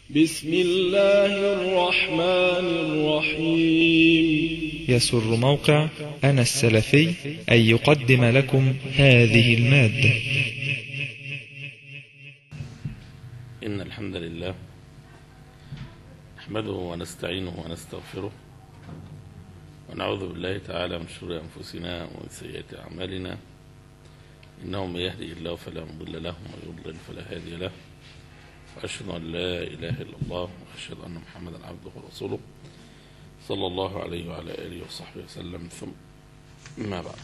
بسم الله الرحمن الرحيم. يسر موقع أنا السلفي أن يقدم لكم هذه المادة. إن الحمد لله نحمده ونستعينه ونستغفره ونعوذ بالله تعالى من شرور أنفسنا ومن سيئات أعمالنا، إنه من يهدي الله فلا مضل له ومن يضلل فلا هادي له، وأشهد أن لا إله إلا الله وأشهد أن محمدا عبده ورسوله صلى الله عليه وعلى آله وصحبه وسلم، ثم ما بعد.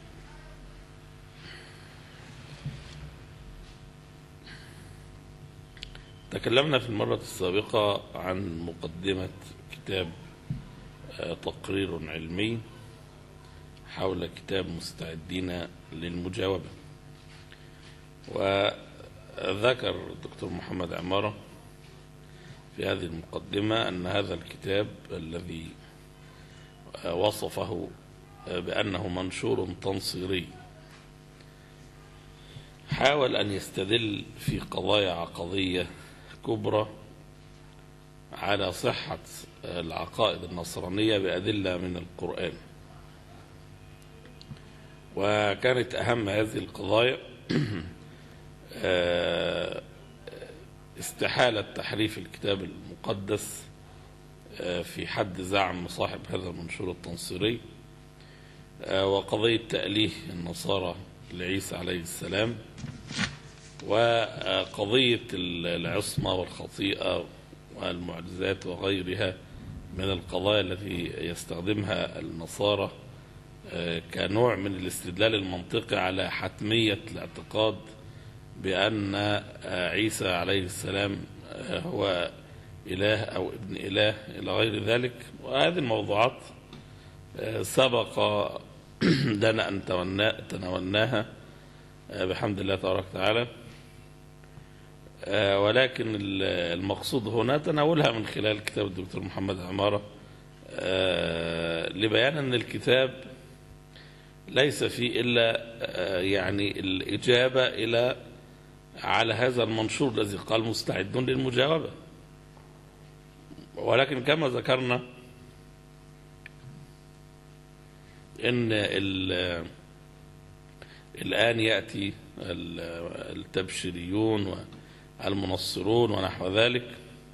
تكلمنا في المرة السابقة عن مقدمة كتاب تقرير علمي حول كتاب مستعدين للمجاوبة، وذكر الدكتور محمد عمارة في هذه المقدمة أن هذا الكتاب الذي وصفه بأنه منشور تنصيري حاول أن يستدل في قضايا عقدية كبرى على صحة العقائد النصرانية بأدلة من القرآن، وكانت أهم هذه القضايا استحالة تحريف الكتاب المقدس في حد زعم صاحب هذا المنشور التنصيري، وقضية تأليه النصارى لعيسى عليه السلام، وقضية العصمة والخطيئة والمعجزات وغيرها من القضايا التي يستخدمها النصارى كنوع من الاستدلال المنطقي على حتمية الاعتقاد بأن عيسى عليه السلام هو إله أو ابن إله إلى غير ذلك. وهذه الموضوعات سبق لنا أن تناولناها بحمد الله تبارك وتعالى، ولكن المقصود هنا تناولها من خلال كتاب الدكتور محمد عمارة لبيان أن الكتاب ليس فيه إلا يعني الإجابة على هذا المنشور الذي قال مستعدون للمجاوبة. ولكن كما ذكرنا إن الآن يأتي التبشيريون والمنصرون ونحو ذلك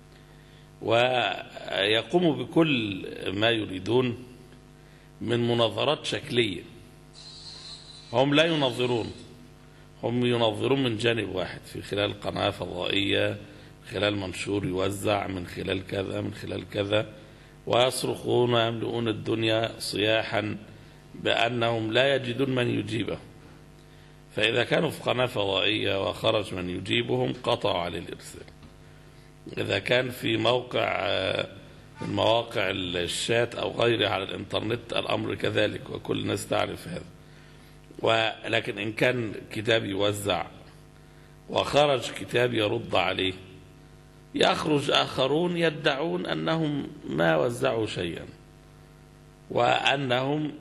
ويقوموا بكل ما يريدون من مناظرات شكلية. هم لا ينظرون، هم ينظرون من جانب واحد في خلال قناة فضائية، خلال منشور يوزع، من خلال كذا من خلال كذا، ويصرخون ويملؤون الدنيا صياحا بأنهم لا يجدون من يجيبه، فإذا كانوا في قناة فضائية وخرج من يجيبهم قطعوا عليه الإرسال. إذا كان في موقع من مواقع الشات أو غيره على الإنترنت الأمر كذلك، وكل الناس تعرف هذا. ولكن إن كان كتاب يوزع وخرج كتاب يرد عليه، يخرج آخرون يدعون أنهم ما وزعوا شيئا، وأنهم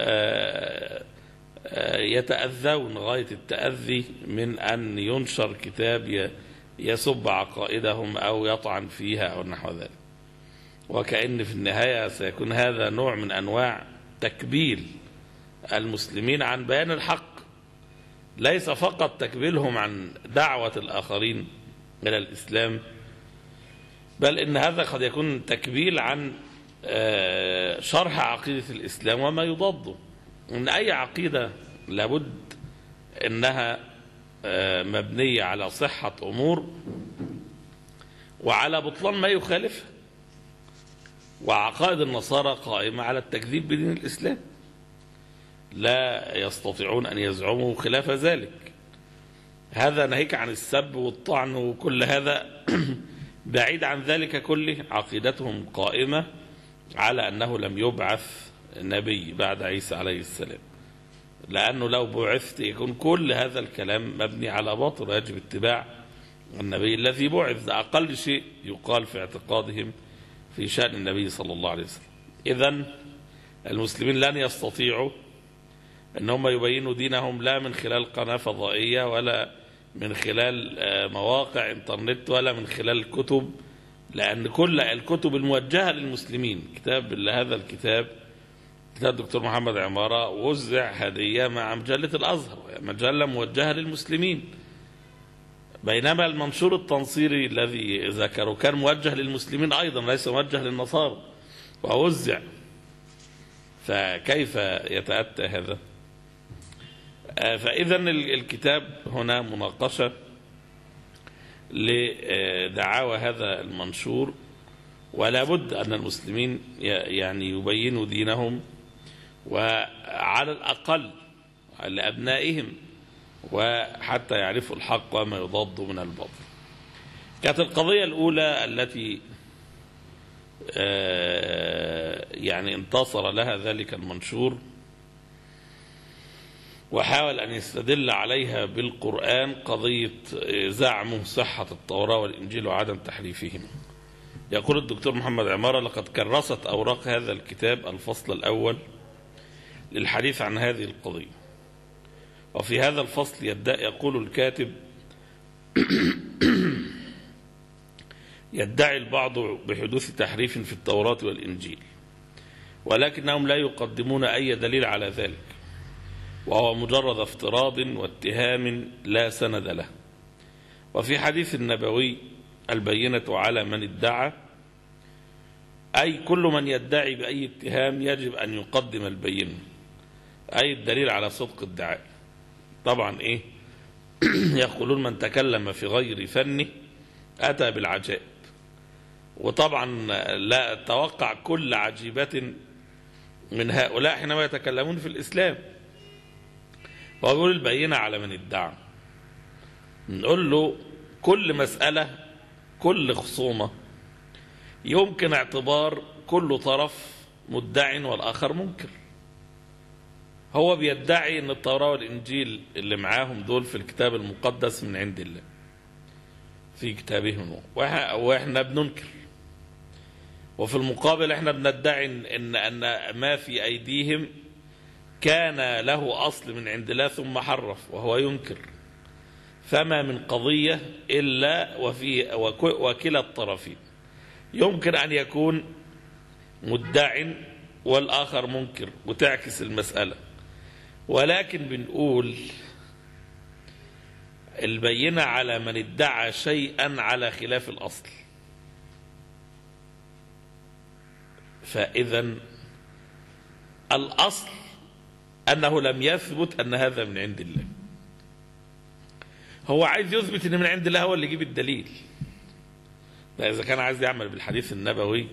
يتأذون غاية التأذي من أن ينشر كتاب يسب عقائدهم أو يطعن فيها أو نحو ذلك، وكأن في النهاية سيكون هذا نوع من أنواع تكبيل المسلمين عن بيان الحق، ليس فقط تكبيلهم عن دعوة الآخرين إلى الإسلام، بل إن هذا قد يكون تكبيل عن شرح عقيدة الإسلام وما يضاده. إن أي عقيدة لابد إنها مبنية على صحة أمور وعلى بطلان ما يخالفها، وعقائد النصارى قائمة على التكذيب بدين الإسلام، لا يستطيعون أن يزعموا خلاف ذلك. هذا ناهيك عن السب والطعن وكل هذا بعيد عن ذلك كله، عقيدتهم قائمة على أنه لم يبعث نبي بعد عيسى عليه السلام، لأنه لو بعثت يكون كل هذا الكلام مبني على باطل، ويجب اتباع النبي الذي بعث. ده أقل شيء يقال في اعتقادهم في شأن النبي صلى الله عليه وسلم. إذن المسلمين لن يستطيعوا أنهم يبينوا دينهم لا من خلال قناة فضائية ولا من خلال مواقع انترنت ولا من خلال كتب لأن كل الكتب الموجهة للمسلمين، هذا الكتاب الدكتور محمد عمارة وزع هدية مع مجلة الأزهر، مجلة موجهة للمسلمين، بينما المنشور التنصيري الذي ذكره كان موجه للمسلمين أيضا، ليس موجه للنصارى، ووزع. فكيف يتأتى هذا؟ فإذا الكتاب هنا مناقشة لدعاوى هذا المنشور، ولا بد أن المسلمين يعني يبينوا دينهم، وعلى الأقل لأبنائهم، وحتى يعرفوا الحق وما يضاد من الباطل. كانت القضية الأولى التي يعني انتصر لها ذلك المنشور وحاول أن يستدل عليها بالقرآن، قضية زعمه صحة التوراة والإنجيل وعدم تحريفهما. يقول الدكتور محمد عمارة: لقد كرست أوراق هذا الكتاب الفصل الأول للحديث عن هذه القضية، وفي هذا الفصل يقول الكاتب: يدعي البعض بحدوث تحريف في التوراة والإنجيل، ولكنهم لا يقدمون أي دليل على ذلك، وهو مجرد افتراض واتهام لا سند له. وفي حديث النبوي: البينة على من ادعى، أي كل من يدعي بأي اتهام يجب أن يقدم البينة، أي الدليل على صدق الدعاء. طبعا يقولون: من تكلم في غير فنه أتى بالعجائب. وطبعا لا أتوقع كل عجيبة من هؤلاء حينما يتكلمون في الإسلام. وأقول البينة على من ادعى، نقول له كل مسألة، كل خصومة يمكن اعتبار كل طرف مدع والآخر منكر. هو بيدعي أن التوراة والإنجيل اللي معاهم دول في الكتاب المقدس من عند الله في كتابهم، وإحنا بننكر. وفي المقابل إحنا بندعي أن ما في أيديهم كان له أصل من عند الله ثم حرف، وهو ينكر. فما من قضية إلا وكلا الطرفين يمكن أن يكون مدع والآخر منكر، وتعكس المسألة. ولكن بنقول البينة على من ادعى شيئا على خلاف الأصل. فإذا الأصل أنه لم يثبت أن هذا من عند الله. هو عايز يثبت أن من عند الله، هو اللي يجيب الدليل. ده إذا كان عايز يعمل بالحديث النبوي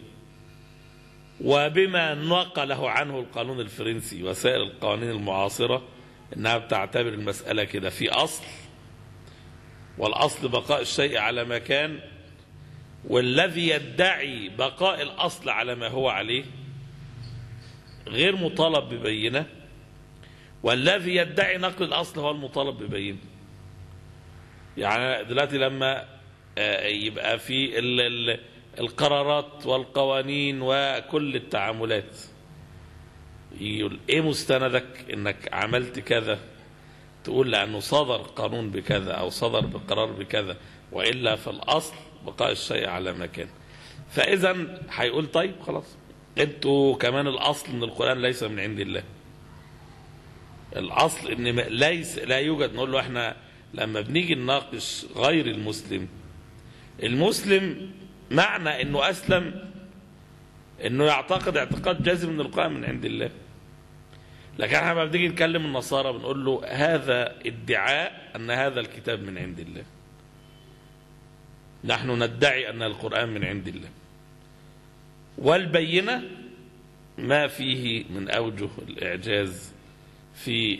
وبما نقله عنه القانون الفرنسي وسائر القوانين المعاصرة، إنها بتعتبر المسألة كده في أصل، والأصل بقاء الشيء على ما كان، والذي يدعي بقاء الأصل على ما هو عليه غير مطالب ببينة، والذي يدعي نقل الأصل هو المطالب ببينة. يعني دلوقتي لما يبقى في القرارات والقوانين وكل التعاملات، يقول ايه مستندك انك عملت كذا؟ تقول لأنه صدر قانون بكذا أو صدر بقرار بكذا، وإلا في الأصل بقاء الشيء على ما كان. فإذا هيقول طيب خلاص انتوا كمان الأصل من القرآن ليس من عند الله. الأصل ان لا يوجد. نقول له احنا لما بنيجي نناقش غير المسلم معنى انه أسلم انه يعتقد اعتقاد جازم ان القرآن من عند الله. لكن احنا لما بنيجي نكلم النصارى بنقول له هذا ادعاء ان هذا الكتاب من عند الله، نحن ندعي ان القرآن من عند الله، والبينة ما فيه من أوجه الإعجاز في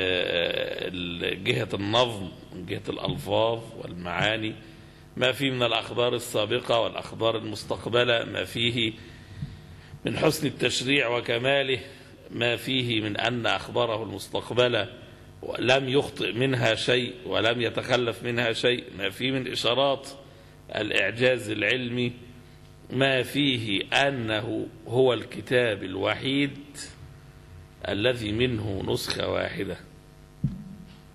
جهة النظم، من جهة الألفاظ والمعاني، ما فيه من الأخبار السابقة والأخبار المستقبلة، ما فيه من حسن التشريع وكماله، ما فيه من أن أخباره المستقبلة لم يخطئ منها شيء ولم يتخلف منها شيء، ما فيه من إشارات الإعجاز العلمي، ما فيه أنه هو الكتاب الوحيد الذي منه نسخة واحدة.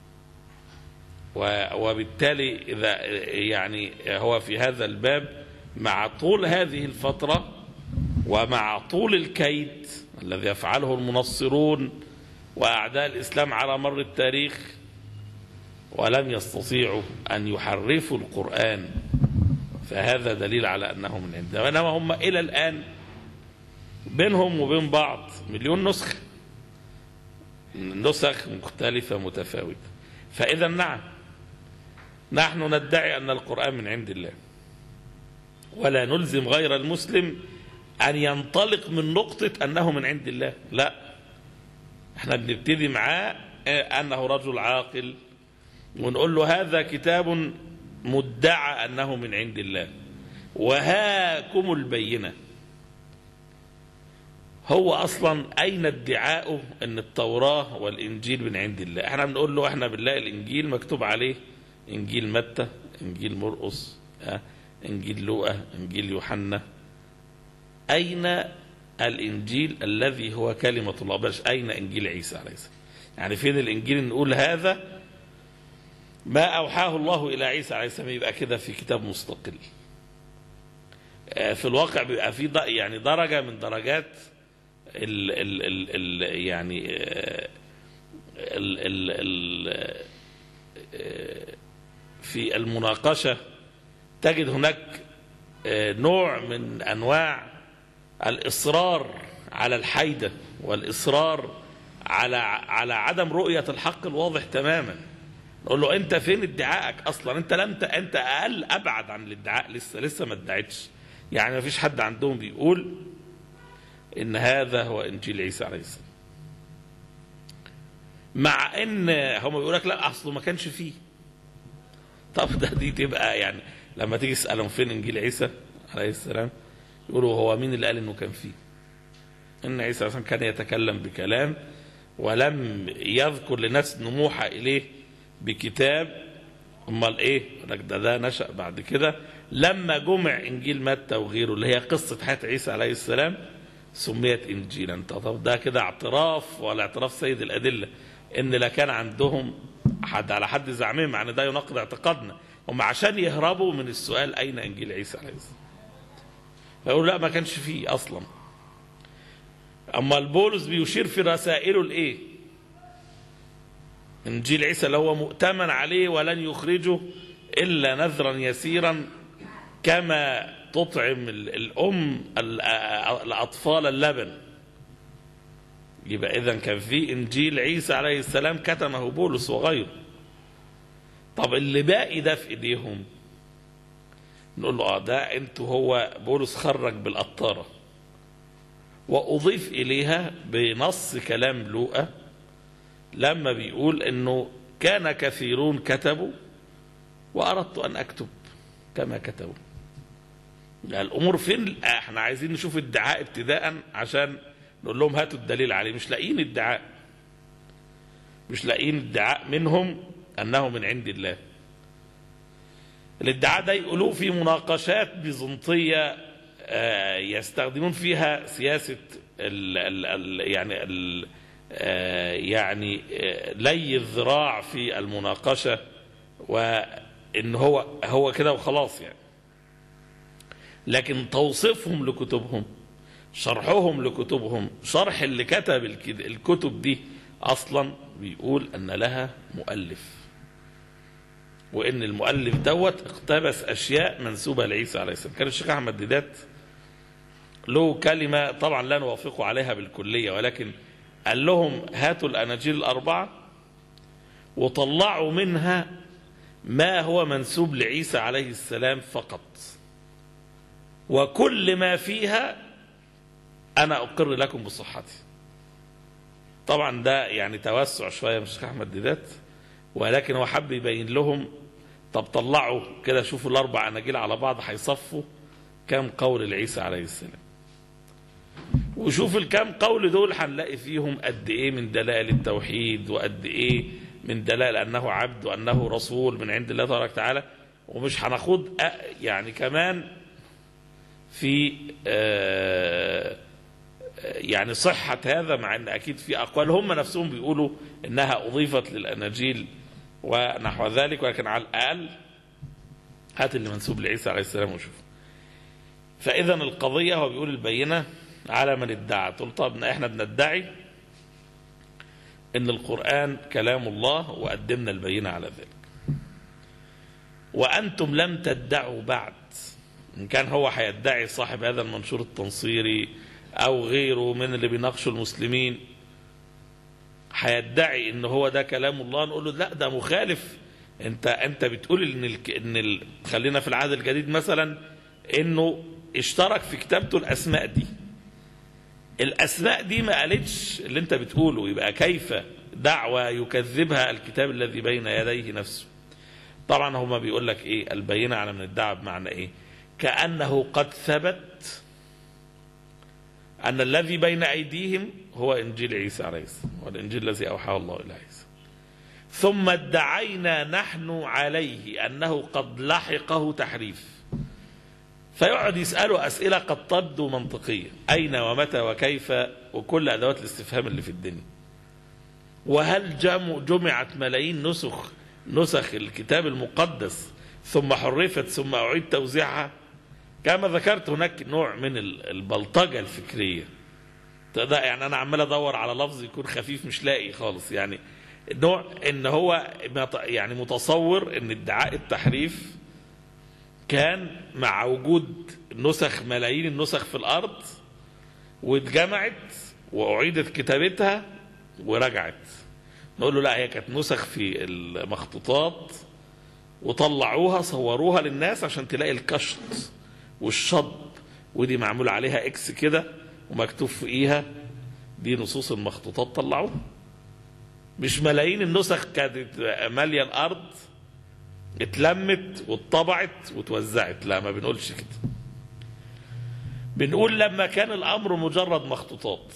وبالتالي إذا يعني هو في هذا الباب مع طول هذه الفترة ومع طول الكيد الذي يفعله المنصرون وأعداء الإسلام على مر التاريخ، ولم يستطيعوا أن يحرفوا القرآن، فهذا دليل على أنه من عنده. وإنما هم إلى الآن بينهم وبين بعض مليون نسخة، نسخ مختلفة متفاوتة. فإذا نعم، نحن ندعي أن القرآن من عند الله، ولا نلزم غير المسلم أن ينطلق من نقطة أنه من عند الله. لا، احنا بنبتدي معاه أنه رجل عاقل، ونقول له هذا كتاب مدعى أنه من عند الله، وهاكم البينة. هو أصلا أين ادعاؤه أن التوراة والإنجيل من عند الله؟ احنا بنقول له احنا بنلاقي الإنجيل مكتوب عليه إنجيل متى، إنجيل مرقس، إنجيل لوقا، إنجيل يوحنا. أين الإنجيل الذي هو كلمة الله؟ بلاش أين إنجيل عيسى عليه السلام؟ يعني فين الإنجيل نقول هذا ما أوحاه الله إلى عيسى عليه السلام، يبقى كده في كتاب مستقل. في الواقع بيبقى في يعني درجة من درجات يعني في المناقشة تجد هناك نوع من أنواع الإصرار على الحيدة والإصرار على عدم رؤية الحق الواضح تماما. نقول له أنت فين ادعائك أصلا؟ أنت أقل أبعد عن الادعاء، لسه ما ادعيتش. يعني ما فيش حد عندهم بيقول إن هذا هو إنجيل عيسى عليه السلام، مع إن هم بيقول لك لا أصله ما كانش فيه. طب دي تبقى يعني لما تيجي تسألهم فين إنجيل عيسى عليه السلام، يقولوا هو مين اللي قال إنه كان فيه؟ إن عيسى عليه السلام كان يتكلم بكلام ولم يذكر لناس نموحة إليه بكتاب. امال ايه؟ ده نشأ بعد كده لما جمع انجيل متى وغيره اللي هي قصة حياة عيسى عليه السلام سميت انجيلا. طب ده كده اعتراف، ولا اعتراف سيد الادلة ان لا كان عندهم حد على حد زعمهم، مع ده يناقض اعتقادنا. هم عشان يهربوا من السؤال اين انجيل عيسى عليه السلام فيقولوا لا ما كانش فيه اصلا. اما البولس بيشير في رسائله لايه؟ إنجيل عيسى اللي هو مؤتمن عليه ولن يخرجه إلا نذرا يسيرا كما تطعم الأم الأطفال اللبن. يبقى إذن كان في إنجيل عيسى عليه السلام كتمه بولس وغيره. طب اللي باقي ده في إيديهم نقول له ده أنتوا هو بولس خرج بالقطارة وأضيف إليها بنص كلام لوقا لما بيقول انه كان كثيرون كتبوا واردت ان اكتب كما كتبوا. يعني الامور فين؟ احنا عايزين نشوف الادعاء ابتداء عشان نقول لهم هاتوا الدليل عليه. مش لاقيين ادعاء، مش لاقيين ادعاء منهم انه من عند الله. الادعاء ده يقولوه في مناقشات بيزنطية يستخدمون فيها سياسة يعني لي الذراع في المناقشة، وإن هو كده وخلاص يعني. لكن توصيفهم لكتبهم، شرحهم لكتبهم، شرح اللي كتب الكتب دي أصلا بيقول أن لها مؤلف، وإن المؤلف دوت اقتبس أشياء منسوبة لعيسى عليه السلام. كان الشيخ أحمد ديدات له كلمة طبعا لا نوافق عليها بالكلية، ولكن قال لهم هاتوا الأناجيل الأربعة وطلعوا منها ما هو منسوب لعيسى عليه السلام فقط، وكل ما فيها أنا أقر لكم بصحتي. طبعا ده يعني توسع شوية من الشيخ أحمد ديدات، ولكن هو حب يبين لهم طب طلعوا كده شوفوا الأربع أناجيل على بعض هيصفوا كم قول لعيسى عليه السلام، وشوف الكام قول دول هنلاقي فيهم قد ايه من دلائل التوحيد، وقد ايه من دلائل انه عبد وانه رسول من عند الله تبارك وتعالى. ومش هناخد يعني كمان في يعني صحة هذا، مع ان اكيد في اقوال هم نفسهم بيقولوا انها اضيفت للاناجيل ونحو ذلك، ولكن على الاقل هات اللي منسوب لعيسى عليه السلام وشوف. فإذا القضية هو بيقول البينة على من ادعى. تقول طب احنا بندعي ان القرآن كلام الله وقدمنا البينة على ذلك، وأنتم لم تدعوا بعد. إن كان هو هيدعي صاحب هذا المنشور التنصيري أو غيره من اللي بيناقشوا المسلمين هيدعي ان هو ده كلام الله، نقول له لا ده مخالف. انت بتقول خلينا في العهد الجديد مثلا انه اشترك في كتابته الاسماء دي. الاسماء دي ما قالتش اللي انت بتقوله، يبقى كيف دعوة يكذبها الكتاب الذي بين يديه نفسه؟ طبعا هما بيقول لك ايه البينة على من ادعى بمعنى ايه؟ كأنه قد ثبت أن الذي بين أيديهم هو إنجيل عيسى عليه السلام، والإنجيل الذي أوحاه الله إلى عيسى، ثم ادعينا نحن عليه أنه قد لحقه تحريف. فيقعد يسأله أسئلة قد تبدو منطقية، أين ومتى وكيف وكل أدوات الاستفهام اللي في الدنيا. وهل جمعت ملايين نسخ الكتاب المقدس ثم حرفت ثم أعيد توزيعها؟ كما ذكرت هناك نوع من البلطجة الفكرية. يعني أنا عمال أدور على لفظ يكون خفيف مش لاقي خالص، يعني نوع إن هو يعني متصور إن ادعاء التحريف كان مع وجود ملايين النسخ في الأرض واتجمعت وأعيدت كتابتها ورجعت. نقول له لا، هي كانت نسخ في المخطوطات وطلعوها صوروها للناس عشان تلاقي الكشط والشض، ودي معمول عليها اكس كده ومكتوب فوقيها دي نصوص المخطوطات، طلعوها. مش ملايين النسخ كانت ماليه الارض اتلمت واتطبعت وتوزعت، لا ما بنقولش كده. بنقول لما كان الامر مجرد مخطوطات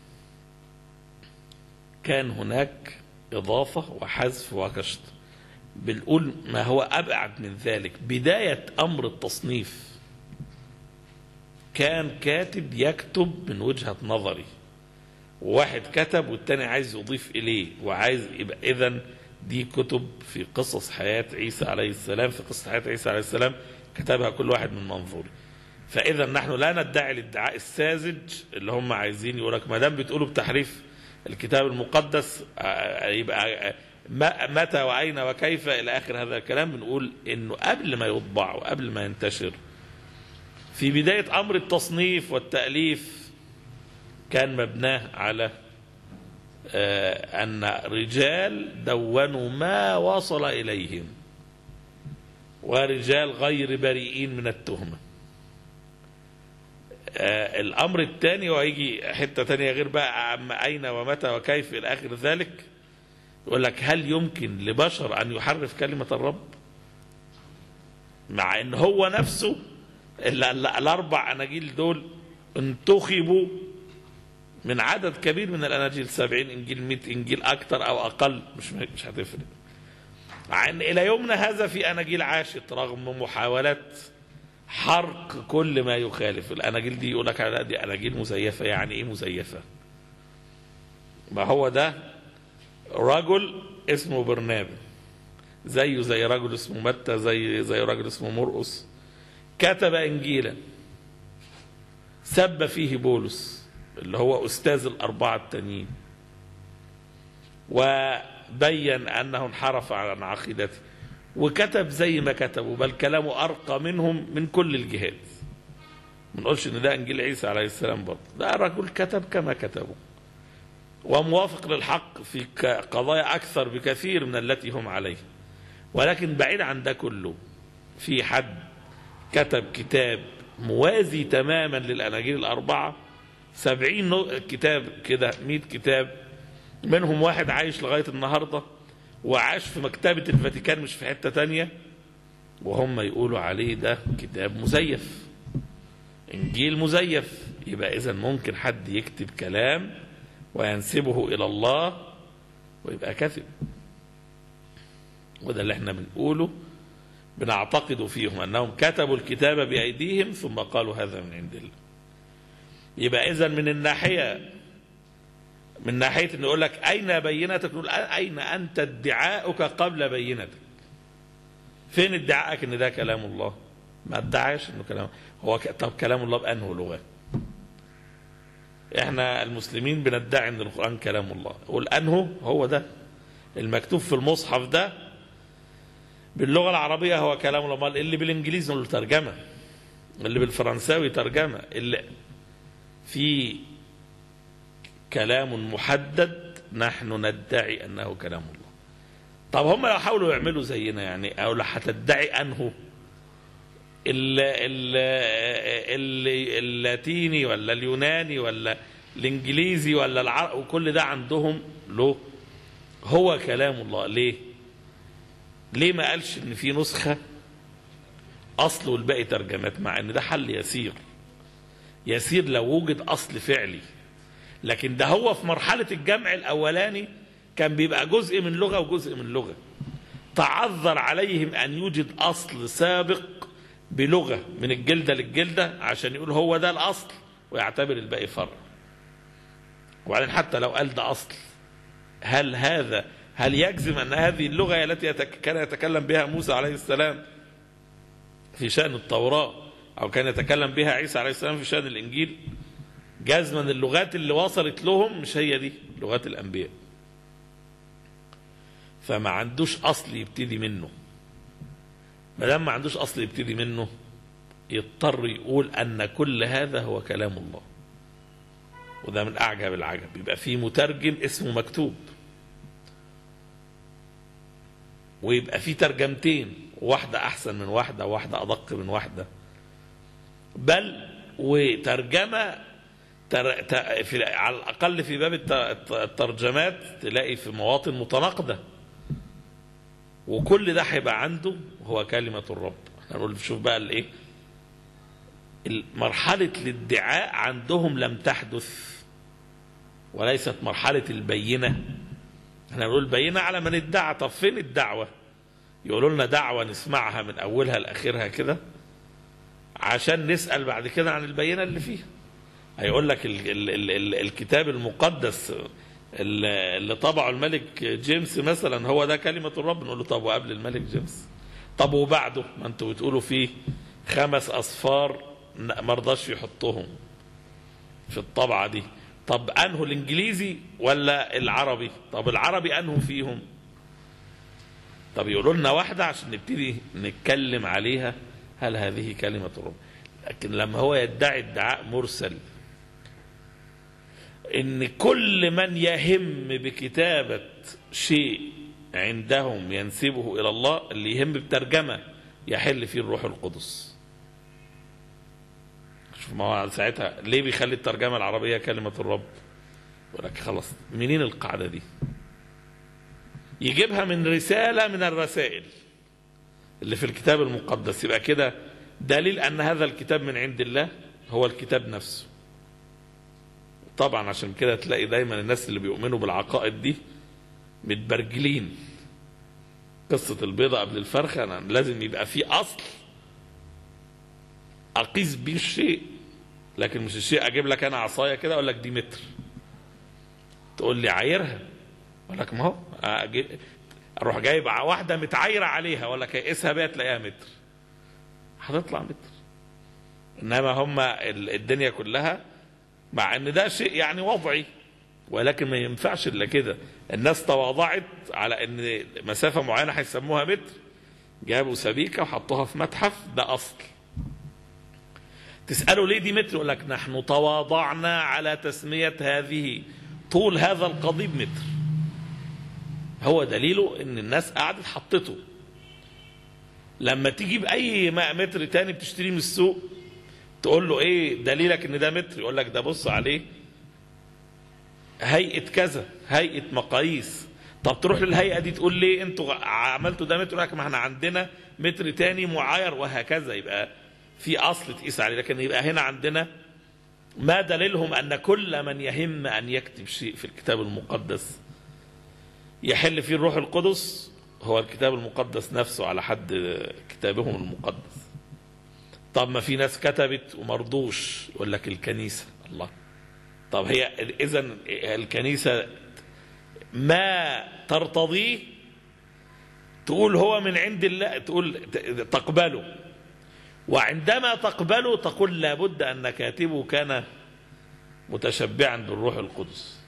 كان هناك اضافه وحذف وكشط. بنقول ما هو ابعد من ذلك، بدايه امر التصنيف كان كاتب يكتب من وجهة نظري، وواحد كتب والتاني عايز يضيف إليه وعايز يبقى إذن دي كتب في قصص حياة عيسى عليه السلام، في قصة حياة عيسى عليه السلام كتبها كل واحد من منظوره. فإذا نحن لا ندعي الادعاء الساذج اللي هم عايزين يقولك ما دام بتقولوا بتحريف الكتاب المقدس يبقى متى وأين وكيف إلى آخر هذا الكلام. بنقول إنه قبل ما يطبع وقبل ما ينتشر في بداية أمر التصنيف والتأليف كان مبناه على أن رجال دونوا ما وصل إليهم، ورجال غير بريئين من التهمة. الأمر الثاني وهيجي حتة ثانية غير بقى أين ومتى وكيف إلى آخر ذلك، يقول لك هل يمكن لبشر أن يحرف كلمة الرب؟ مع أن هو نفسه الأربع أناجيل دول انتخبوا من عدد كبير من الأناجيل، 70 إنجيل 100 إنجيل أكثر أو أقل مش هتفرق. مع أن إلى يومنا هذا في أناجيل عاشت رغم محاولات حرق كل ما يخالف. الأناجيل دي يقول لك دي أناجيل مزيفة. يعني إيه مزيفة؟ ما هو ده رجل اسمه برنابا زي رجل اسمه متى زي رجل اسمه مرقس كتب إنجيلا سب فيه بولس اللي هو أستاذ الأربعة التانيين، وبين أنه انحرف عن عقيدته وكتب زي ما كتبوا، بل كلامه أرقى منهم من كل الجهات. ما نقولش إن ده إنجيل عيسى عليه السلام برضه، ده رجل كتب كما كتبوا وموافق للحق في قضايا أكثر بكثير من التي هم عليه. ولكن بعيد عن ده كله في حد كتب كتاب موازي تماما للأناجيل الأربعة، 70 كتاب كده، 100 كتاب، منهم واحد عايش لغاية النهاردة وعاش في مكتبة الفاتيكان مش في حتة تانية، وهم يقولوا عليه ده كتاب مزيف، إنجيل مزيف. يبقى إذن ممكن حد يكتب كلام وينسبه إلى الله ويبقى كذب. وده اللي احنا بنقوله، بنعتقد فيهم أنهم كتبوا الكتاب بأيديهم ثم قالوا هذا من عند الله. يبقى إذن من ناحية أن يقول لك أين بينتك، نقول أين أنت ادعاؤك قبل بينتك؟ فين ادعاءك أن ده كلام الله؟ ما ادعاش انه كلام هو طب كلام الله بأنه لغة؟ احنا المسلمين بندعي ان القرآن كلام الله، والأنه هو ده المكتوب في المصحف ده باللغة العربية هو كلام الله، اللي بالانجليزي له ترجمة، اللي بالفرنساوي ترجمة، اللي في كلام محدد نحن ندعي انه كلام الله. طب هم لو حاولوا يعملوا زينا يعني، او لو هتدعي انه اللاتيني ولا اليوناني ولا الانجليزي ولا العربي وكل ده عندهم له هو كلام الله، ليه ما قالش ان في نسخة اصل والباقي ترجمات؟ مع ان ده حل يسير لو وجد اصل فعلي، لكن ده هو في مرحلة الجمع الاولاني كان بيبقى جزء من لغة وجزء من لغة، تعذر عليهم ان يوجد اصل سابق بلغة من الجلدة للجلدة عشان يقول هو ده الاصل ويعتبر الباقي فرع. وبعدين حتى لو قال ده اصل، هل يجزم ان هذه اللغة التي كان يتكلم بها موسى عليه السلام في شأن التوراة او كان يتكلم بها عيسى عليه السلام في شأن الانجيل، جزما اللغات اللي وصلت لهم مش هي دي لغات الانبياء؟ فما عندوش اصل يبتدي منه. ما دام ما عندوش اصل يبتدي منه يضطر يقول ان كل هذا هو كلام الله، وده من اعجب العجب. يبقى في مترجم اسمه مكتوب، ويبقى في ترجمتين، واحدة احسن من واحدة وواحدة ادق من واحدة، بل وترجمة على الاقل في باب الترجمات تلاقي في مواطن متناقضة، وكل ده هيبقى عنده هو كلمة الرب. احنا نقول شوف بقى الايه، مرحلة الادعاء عندهم لم تحدث وليست مرحلة البينة. احنا نقول بينة على من ادعى. طب فين الدعوة؟ يقولوا لنا دعوة نسمعها من اولها لاخرها كده عشان نسأل بعد كده عن البينة اللي فيها. هيقول لك الكتاب المقدس اللي طبعه الملك جيمس مثلا هو ده كلمة الرب، نقول له طب وقبل الملك جيمس؟ طب وبعده؟ ما انتوا بتقولوا فيه 5 أصفار ما رضاش يحطهم في الطبعة دي. طب انه الانجليزي ولا العربي؟ طب العربي انه فيهم؟ طب يقولوا لنا واحدة عشان نبتدي نتكلم عليها هل هذه كلمة الرب. لكن لما هو يدعي ادعاء مرسل ان كل من يهم بكتابة شيء عندهم ينسبه الى الله، اللي يهم بترجمة يحل فيه الروح القدس. شوف ما هو ساعتها ليه بيخلي الترجمة العربية كلمة الرب؟ يقول لك خلاص منين القاعدة دي؟ يجيبها من رسالة من الرسائل اللي في الكتاب المقدس، يبقى كده دليل ان هذا الكتاب من عند الله، هو الكتاب نفسه. طبعا عشان كده تلاقي دايما الناس اللي بيؤمنوا بالعقائد دي متبرجلين. قصة البيضة قبل الفرخة، أنا لازم يبقى في أصل أقيس بيه الشيء، لكن مش الشيء أجيب لك أنا عصاية كده أقول لك دي متر تقول لي عايرها، أقول لك ما هو أروح جايب واحدة متعايرة عليها أقول لك قيسها بيها تلاقيها متر، هتطلع متر. إنما هم الدنيا كلها مع ان ده شيء يعني وضعي، ولكن ما ينفعش الا كده. الناس تواضعت على ان مسافة معينة هيسموها متر، جابوا سبيكة وحطوها في متحف، ده اصل. تسألوا ليه دي متر؟ يقول لك نحن تواضعنا على تسمية هذه طول هذا القضيب متر. هو دليله ان الناس قعدت حطته. لما تجيب اي متر تاني بتشتريه من السوق تقول له ايه دليلك ان ده متر؟ يقول لك ده بص عليه هيئة كذا، هيئة مقاييس. طب تروح للهيئة دي تقول ليه انتوا عملتوا ده متر؟ لك ما احنا عندنا متر تاني معاير، وهكذا. يبقى في اصل تقيس عليه. لكن يبقى هنا عندنا ما دليلهم ان كل من يهم ان يكتب شيء في الكتاب المقدس يحل فيه الروح القدس هو الكتاب المقدس نفسه على حد كتابهم المقدس. طب ما في ناس كتبت ومرضوش، يقول لك الكنيسة. الله، طب هي إذن الكنيسة ما ترتضيه تقول هو من عند الله، تقول تقبله، وعندما تقبله تقول لابد أن كاتبه كان متشبعا بالروح القدس،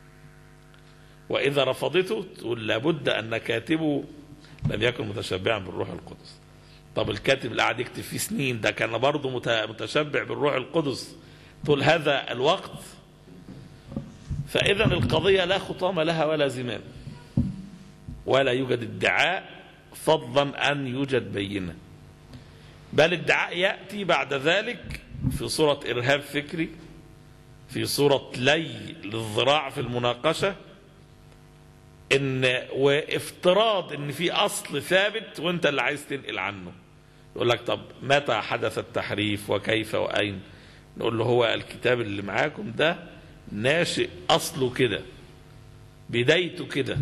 وإذا رفضته تقول لابد أن كاتبه لم يكن متشبعا بالروح القدس. طب الكاتب اللي قاعد يكتب فيه سنين ده كان برضه متشبع بالروح القدس طول هذا الوقت. فإذا القضية لا خطام لها ولا زمام، ولا يوجد ادعاء فضلا أن يوجد بينة، بل ادعاء يأتي بعد ذلك في صورة إرهاب فكري، في صورة لي للذراع في المناقشة، وافتراض ان في اصل ثابت وانت اللي عايز تنقل عنه. يقول لك طب متى حدث التحريف وكيف واين؟ نقول له هو الكتاب اللي معاكم ده ناشئ اصله كده، بدايته كده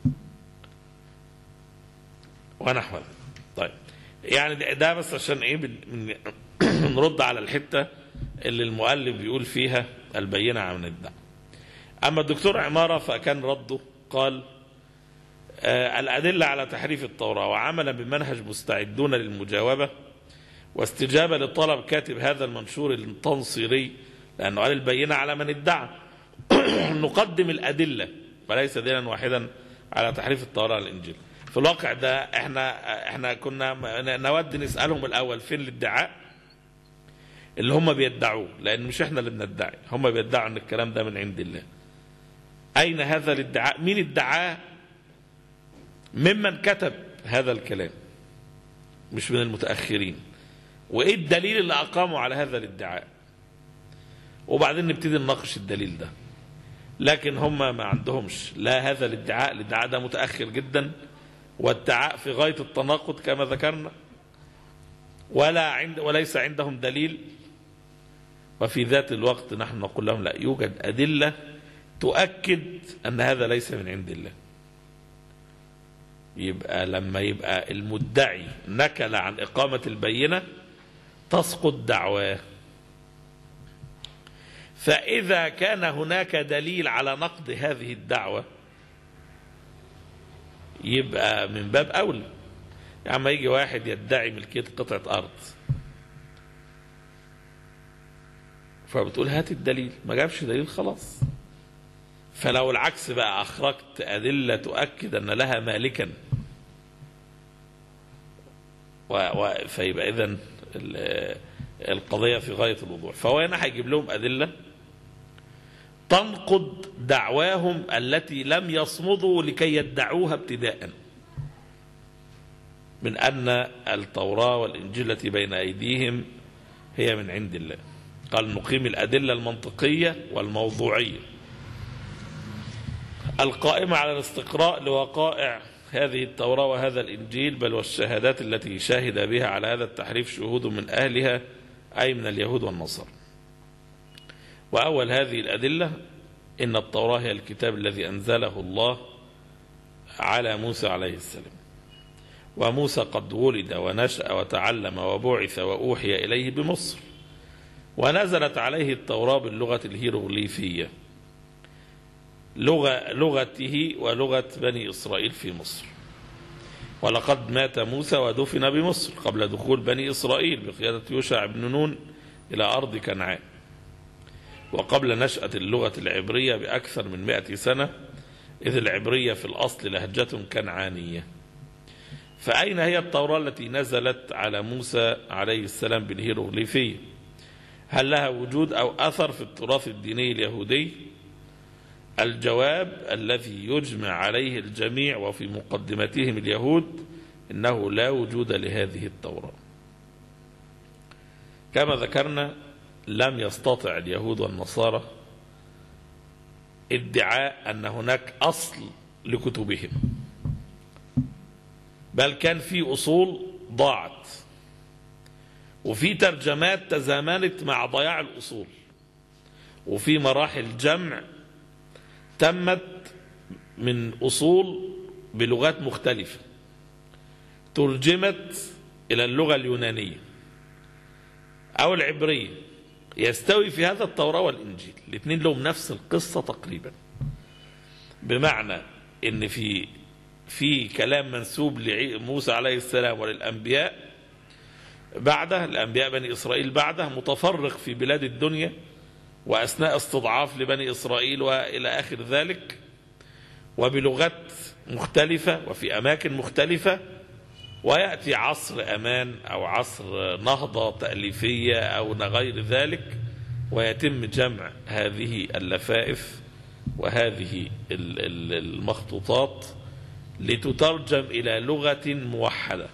ونحو ذلك. طيب يعني ده بس عشان ايه نرد على الحته اللي المؤلف بيقول فيها البينه عن الدعوه. اما الدكتور عماره فكان رده قال الأدلة على تحريف التوراة وعملا بمنهج مستعدون للمجاوبة واستجابة لطلب كاتب هذا المنشور التنصيري، لأنه قال البينة على من ادعى نقدم الأدلة وليس دليلا واحدا على تحريف التوراة والإنجيل. في الواقع ده احنا كنا نود نسألهم الأول فين الادعاء اللي هم بيدعوه، لأن مش احنا اللي بندعي، هم بيدعوا أن الكلام ده من عند الله. أين هذا الادعاء؟ مين ادعاه؟ ممن كتب هذا الكلام مش من المتأخرين، وإيه الدليل اللي أقاموا على هذا الادعاء، وبعدين نبتدي نناقش الدليل ده. لكن هم ما عندهمش لا هذا الادعاء ده متأخر جدا، وادعاء في غاية التناقض كما ذكرنا، وليس عندهم دليل. وفي ذات الوقت نحن نقول لهم لا يوجد أدلة تؤكد أن هذا ليس من عند الله. يبقى لما يبقى المدعي نكل عن إقامة البينة تسقط دعواه. فإذا كان هناك دليل على نقض هذه الدعوة يبقى من باب أولى. يعني ما يجي واحد يدعي ملكية قطعة أرض فبتقول هات الدليل، ما جابش دليل خلاص. فلو العكس بقى أخرجت أدلة تؤكد أن لها مالكا فيبقى إذن القضية في غاية الوضوح. فهو هنا هيجيب لهم أدلة تنقض دعواهم التي لم يصمدوا لكي يدعوها ابتداء من أن التوراة والإنجيل التي بين أيديهم هي من عند الله. قال نقيم الأدلة المنطقية والموضوعية القائمة على الاستقراء لوقائع هذه التوراة وهذا الإنجيل، بل والشهادات التي شهد بها على هذا التحريف شهود من أهلها أي من اليهود والنصارى. وأول هذه الأدلة إن التوراة هي الكتاب الذي أنزله الله على موسى عليه السلام، وموسى قد ولد ونشأ وتعلم وبعث وأوحي إليه بمصر، ونزلت عليه التوراة باللغة الهيروغليفية لغته ولغة بني إسرائيل في مصر. ولقد مات موسى ودفن بمصر قبل دخول بني إسرائيل بقيادة يوشع بن نون إلى أرض كنعان، وقبل نشأة اللغة العبرية بأكثر من 100 سنة، إذ العبرية في الأصل لهجة كنعانية. فأين هي التوراة التي نزلت على موسى عليه السلام بالهيروغليفية؟ هل لها وجود أو أثر في التراث الديني اليهودي؟ الجواب الذي يجمع عليه الجميع وفي مقدمتهم اليهود إنه لا وجود لهذه التوراة. كما ذكرنا لم يستطع اليهود والنصارى ادعاء أن هناك أصل لكتبهم، بل كان في أصول ضاعت وفي ترجمات تزامنت مع ضياع الأصول، وفي مراحل جمع تمت من أصول بلغات مختلفة ترجمت إلى اللغة اليونانية أو العبرية. يستوي في هذا التوراة والإنجيل، الاثنين لهم نفس القصة تقريبا، بمعنى إن في كلام منسوب لموسى عليه السلام وللأنبياء بعده، الأنبياء بني إسرائيل بعده، متفرق في بلاد الدنيا وأثناء استضعاف لبني إسرائيل وإلى آخر ذلك، وبلغات مختلفة وفي أماكن مختلفة. ويأتي عصر أمان أو عصر نهضة تأليفية أو غير ذلك، ويتم جمع هذه اللفائف وهذه المخطوطات لتترجم إلى لغة موحدة،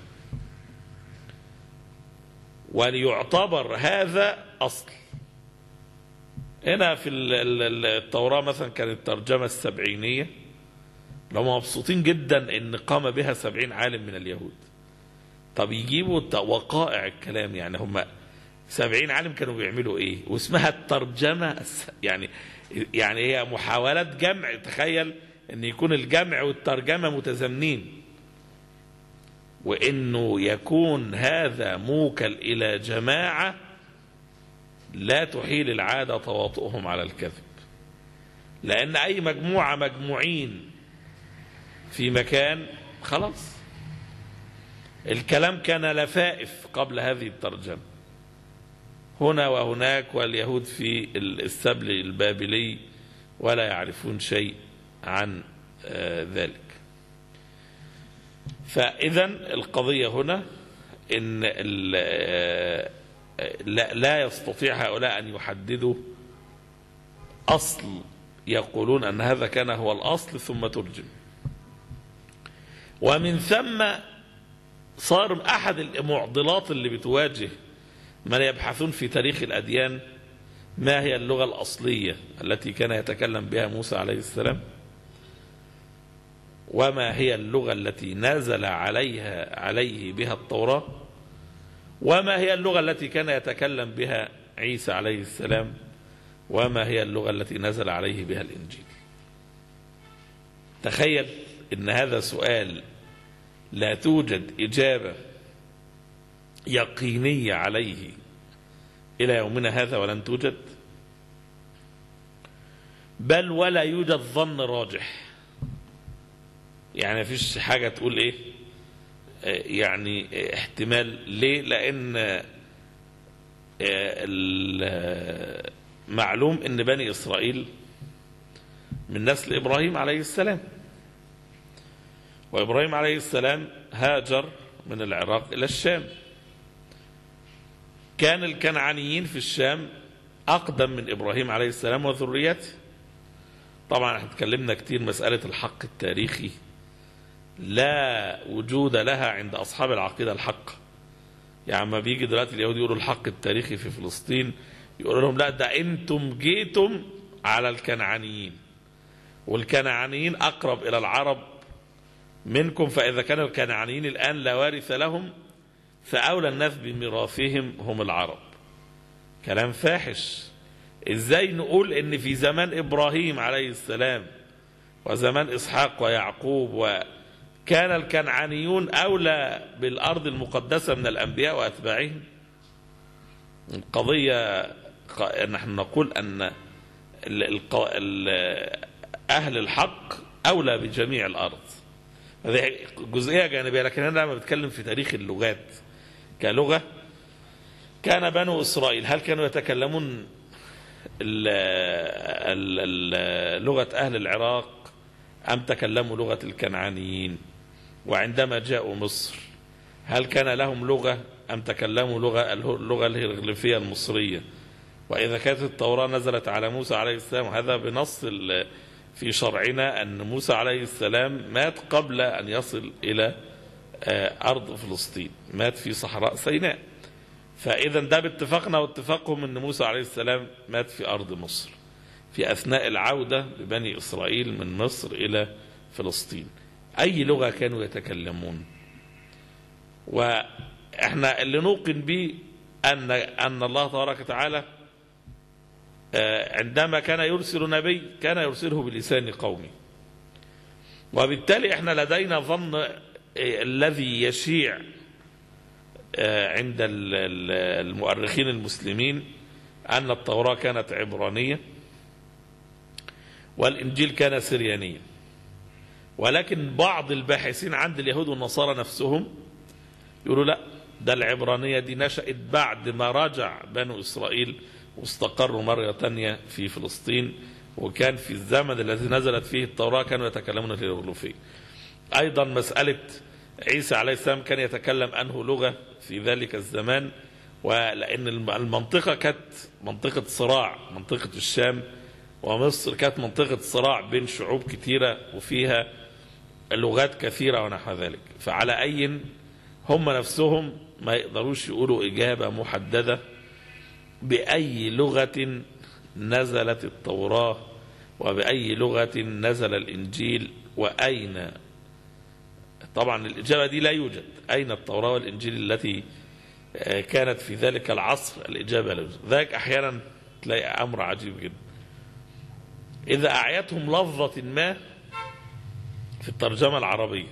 وليعتبر هذا أصل. هنا في التوراة مثلا كانت الترجمة السبعينية، لو مبسوطين جدا ان قام بها 70 عالم من اليهود. طب يجيبوا وقائع الكلام، يعني هم 70 عالم كانوا بيعملوا ايه؟ واسمها الترجمة يعني هي محاولات جمع. تخيل ان يكون الجمع والترجمة متزامنين، وانه يكون هذا موكل الى جماعة لا تحيل العادة تواطؤهم على الكذب، لان اي مجموعين في مكان خلاص. الكلام كان لفائف قبل هذه الترجمة، هنا وهناك، واليهود في السبل البابلي ولا يعرفون شيء عن ذلك. فإذا القضية هنا إن لا يستطيع هؤلاء أن يحددوا أصل، يقولون أن هذا كان هو الأصل ثم ترجم. ومن ثم صار أحد المعضلات اللي بتواجه من يبحثون في تاريخ الأديان ما هي اللغة الأصلية التي كان يتكلم بها موسى عليه السلام، وما هي اللغة التي نزل عليه بها التوراة، وما هي اللغة التي كان يتكلم بها عيسى عليه السلام، وما هي اللغة التي نزل عليه بها الإنجيل. تخيل إن هذا سؤال لا توجد إجابة يقينية عليه إلى يومنا هذا، ولن توجد، بل ولا يوجد ظن راجح. يعني مفيش حاجة تقول إيه يعني احتمال. ليه؟ لأن معلوم إن بني إسرائيل من نسل إبراهيم عليه السلام، وإبراهيم عليه السلام هاجر من العراق إلى الشام. كان الكنعانيين في الشام أقدم من إبراهيم عليه السلام وذريته. طبعا احنا اتكلمنا كتير مسألة الحق التاريخي لا وجود لها عند أصحاب العقيدة الحق. يعني ما بيجي دلوقتي اليهود يقولوا الحق التاريخي في فلسطين، يقولوا لهم لا، ده انتم جيتم على الكنعانيين، والكنعانيين أقرب إلى العرب منكم، فإذا كان الكنعانيين الآن لا وارث لهم فأولى الناس بميراثهم هم العرب. كلام فاحش. إزاي نقول إن في زمان إبراهيم عليه السلام وزمان إسحاق ويعقوب وكان الكنعانيون أولى بالأرض المقدسة من الأنبياء وأتباعهم؟ القضية نحن نقول أن أهل الحق أولى بجميع الأرض. هذه جزئية جانبية. لكن أنا لما بتكلم في تاريخ اللغات كلغة، كان بنو إسرائيل هل كانوا يتكلمون لغة أهل العراق أم تكلموا لغة الكنعانيين؟ وعندما جاءوا مصر هل كان لهم لغة أم تكلموا اللغة الهيروغليفية المصرية؟ وإذا كانت التوراة نزلت على موسى عليه السلام، هذا بنص في شرعنا أن موسى عليه السلام مات قبل أن يصل إلى أرض فلسطين، مات في صحراء سيناء. فإذا ده باتفاقنا واتفاقهم أن موسى عليه السلام مات في أرض مصر في أثناء العودة لبني إسرائيل من مصر إلى فلسطين. أي لغة كانوا يتكلمون؟ وإحنا اللي نوقن به أن الله تبارك وتعالى عندما كان يرسل نبي كان يرسله بلسان قومه، وبالتالي احنا لدينا ظن الذي يشيع عند المؤرخين المسلمين أن التوراة كانت عبرانية والإنجيل كان سريانيا. ولكن بعض الباحثين عند اليهود والنصارى نفسهم يقولوا لا، ده العبرانية دي نشأت بعد ما رجع بنو إسرائيل واستقروا مرة تانية في فلسطين، وكان في الزمن الذي نزلت فيه التوراة كانوا يتكلمون الهيروغليفية. أيضا مسألة عيسى عليه السلام كان يتكلم أنه لغة في ذلك الزمان، ولأن المنطقة كانت منطقة صراع، منطقة الشام ومصر كانت منطقة صراع بين شعوب كثيرة وفيها لغات كثيرة ونحو ذلك. فعلى أي هم نفسهم ما يقدروش يقولوا إجابة محددة بأي لغة نزلت التوراة وبأي لغة نزل الإنجيل وأين. طبعا الإجابة دي لا يوجد، أين التوراة والإنجيل التي كانت في ذلك العصر؟ الإجابة لا يوجد. ذلك أحيانا تلاقي أمر عجيب جدا، إذا أعيتهم لفظة ما في الترجمة العربية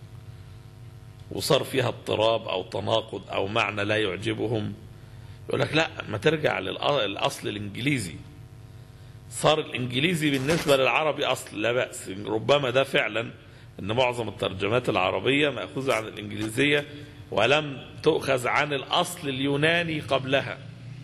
وصار فيها اضطراب أو تناقض أو معنى لا يعجبهم، يقول لك لا، ما ترجع للأصل الإنجليزي. صار الإنجليزي بالنسبة للعربي أصل، لا بأس. ربما ده فعلا أن معظم الترجمات العربية مأخوذة عن الإنجليزية ولم تؤخذ عن الأصل اليوناني قبلها.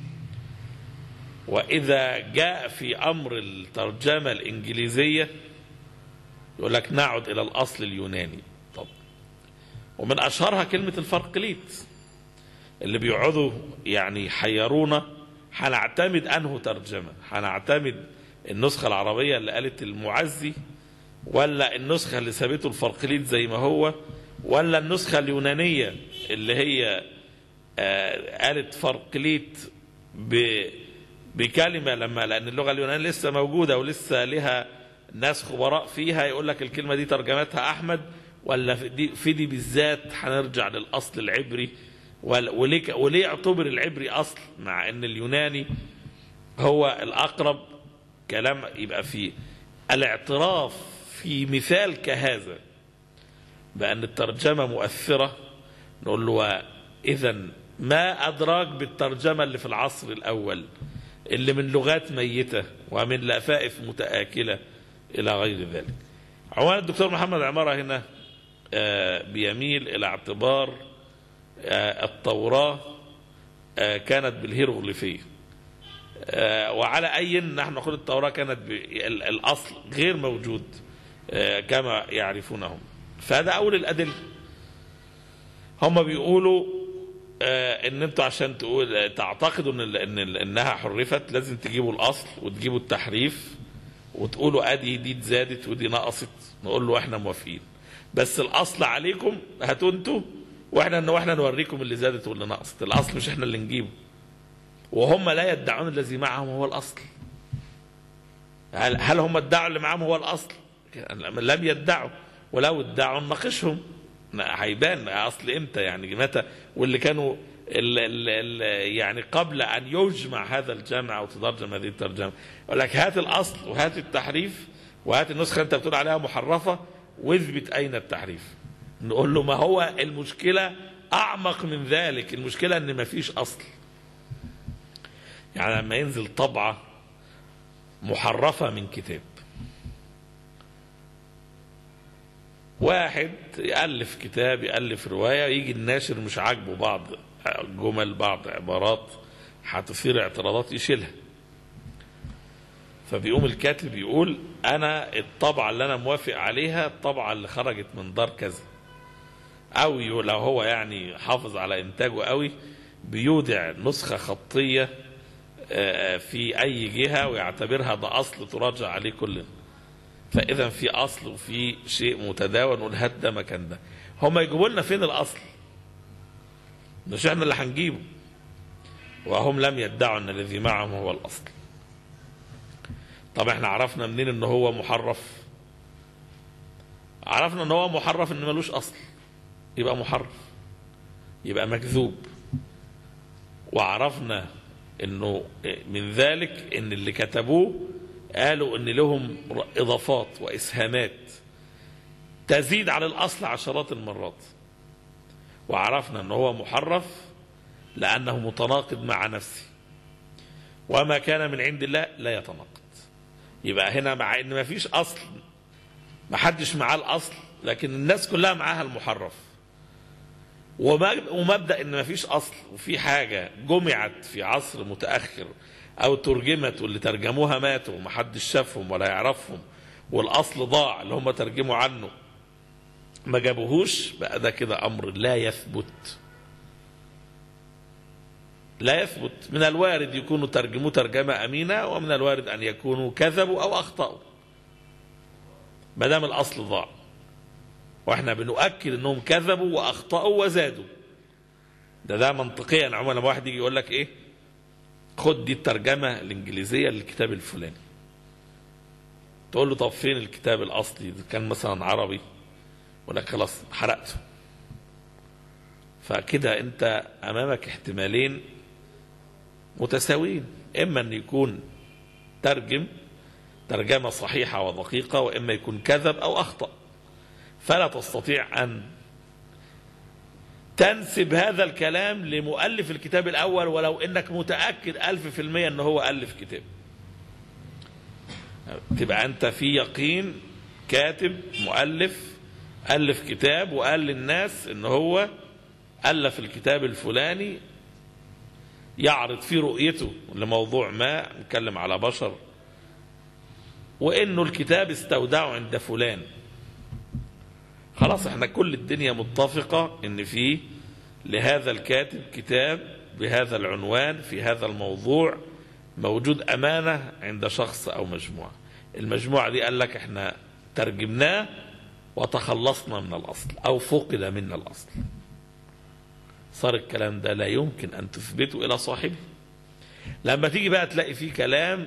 وإذا جاء في أمر الترجمة الإنجليزية يقول لك نعود إلى الأصل اليوناني. طب ومن أشهرها كلمة الفرقليت، اللي بيقعدوا يعني يحيرونا، هنعتمد أنه ترجمة، هنعتمد النسخة العربية اللي قالت المعزي ولا النسخة اللي سابته الفرقليت زي ما هو، ولا النسخة اليونانية اللي هي قالت فرقليت بكلمة، لأن اللغة اليونانية لسه موجودة ولسه لها ناس خبراء فيها، يقول لك الكلمة دي ترجمتها أحمد، ولا في دي بالذات هنرجع للأصل العبري. وليه اعتبر العبري أصل مع أن اليوناني هو الأقرب كلام؟ يبقى في الاعتراف في مثال كهذا بأن الترجمة مؤثرة، نقول له إذن ما أدراك بالترجمة اللي في العصر الأول اللي من لغات ميتة ومن لفائف متآكلة إلى غير ذلك. عوان الدكتور محمد عمارة هنا بيميل إلى اعتبار التوراة كانت بالهيروغليفية، وعلى أي نحن نقول التوراة كانت الأصل غير موجود كما يعرفونهم. فهذا أول الأدلة. هم بيقولوا ان انتوا عشان تعتقدوا انها حرفت لازم تجيبوا الاصل وتجيبوا التحريف وتقولوا ادي دي اتزادت ودي نقصت. نقول له احنا موافقين، بس الاصل عليكم هاتوا انتوا واحنا نوريكم اللي زادت واللي نقصت. الاصل مش احنا اللي نجيبه. وهم لا يدعون الذي معهم هو الاصل. هل هم ادعوا اللي معهم هو الاصل؟ لم يدعوا، ولو ادعوا نناقشهم، هيبان اصل امتى يعني متى. واللي كانوا يعني قبل ان يجمع هذا الجمع او تترجم هذه الترجمه يقول لك هات الاصل وهات التحريف وهات النسخه انت بتقول عليها محرفه واثبت اين التحريف. نقول له ما هو المشكله اعمق من ذلك. المشكله ان ما فيش اصل. يعني لما ينزل طبعه محرفه من كتاب، واحد يألف كتاب يألف رواية، يجي الناشر مش عاجبه بعض جمل بعض عبارات هتثير اعتراضات يشيلها، فبيقوم الكاتب يقول أنا الطبعة اللي أنا موافق عليها الطبعة اللي خرجت من دار كذا، أو لو هو يعني حافظ على إنتاجه قوي بيودع نسخة خطية في أي جهة ويعتبرها ده أصل تراجع عليه كلنا. فإذا في أصل وفي شيء متداول، نقول هات ده مكان ده. هم يجيبوا لنا فين الأصل؟ مش احنا اللي هنجيبه. وهم لم يدعوا أن الذي معهم هو الأصل. طب احنا عرفنا منين أنه هو محرف؟ عرفنا أنه هو محرف أنه ملوش أصل، يبقى محرف، يبقى مكذوب. وعرفنا أنه من ذلك أن اللي كتبوه قالوا ان لهم اضافات واسهامات تزيد على الاصل عشرات المرات. وعرفنا ان هو محرف لانه متناقض مع نفسه، وما كان من عند الله لا يتناقض. يبقى هنا مع ان ما فيش اصل، ما حدش معاه الاصل، لكن الناس كلها معاها المحرف. ومبدأ ان مفيش اصل وفي حاجة جمعت في عصر متأخر او ترجمت واللي ترجموها ماتوا ومحدش شافهم ولا يعرفهم والاصل ضاع اللي هم ترجموا عنه ما جابوهوش، بقى ده كده امر لا يثبت. لا يثبت. من الوارد يكونوا ترجموا ترجمة امينة، ومن الوارد ان يكونوا كذبوا او اخطأوا، ما دام الاصل ضاع. واحنا بنؤكد انهم كذبوا واخطأوا وزادوا. ده منطقيا. عموما لما واحد يجي يقول لك ايه، خد دي الترجمة الانجليزية للكتاب الفلاني، تقول له طب فين الكتاب الاصلي؟ كان مثلا عربي، ولا خلاص حرقته. فكده انت امامك احتمالين متساويين، اما ان يكون ترجم ترجمة صحيحة ودقيقة، واما يكون كذب او اخطأ. فلا تستطيع ان تنسب هذا الكلام لمؤلف الكتاب الاول ولو انك متأكد 1000% ان هو الف كتاب. تبقى انت في يقين كاتب مؤلف الف كتاب وقال للناس ان هو الف الكتاب الفلاني يعرض فيه رؤيته لموضوع ما، نتكلم على بشر، وانه الكتاب استودعه عند فلان. خلاص احنا كل الدنيا متفقة ان فيه لهذا الكاتب كتاب بهذا العنوان في هذا الموضوع موجود امانة عند شخص او مجموعة. المجموعة دي قال لك احنا ترجمناه وتخلصنا من الاصل او فقد منا الاصل. صار الكلام ده لا يمكن ان تثبته الى صاحبه. لما تيجي بقى تلاقي فيه كلام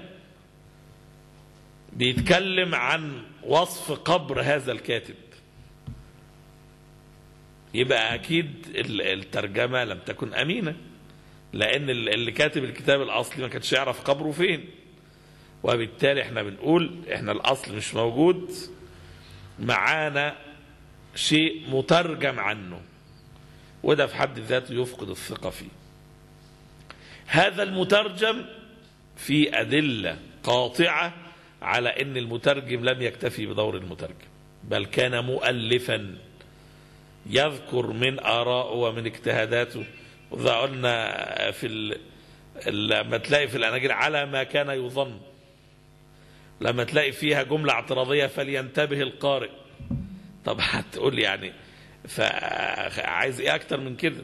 بيتكلم عن وصف قبر هذا الكاتب، يبقى اكيد الترجمة لم تكن امينة، لان اللي كاتب الكتاب الاصلي ما كانش يعرف قبره فين. وبالتالي احنا بنقول احنا الاصل مش موجود، معانا شيء مترجم عنه، وده في حد ذاته يفقد الثقة فيه. هذا المترجم في أدلة قاطعة على أن المترجم لم يكتفي بدور المترجم، بل كان مؤلفا يذكر من آرائه ومن اجتهاداته. وذا قلنا في لما تلاقي في الأناجيل على ما كان يظن، لما تلاقي فيها جملة اعتراضية فلينتبه القارئ. طب هتقول لي يعني فعايز ايه اكتر من كده؟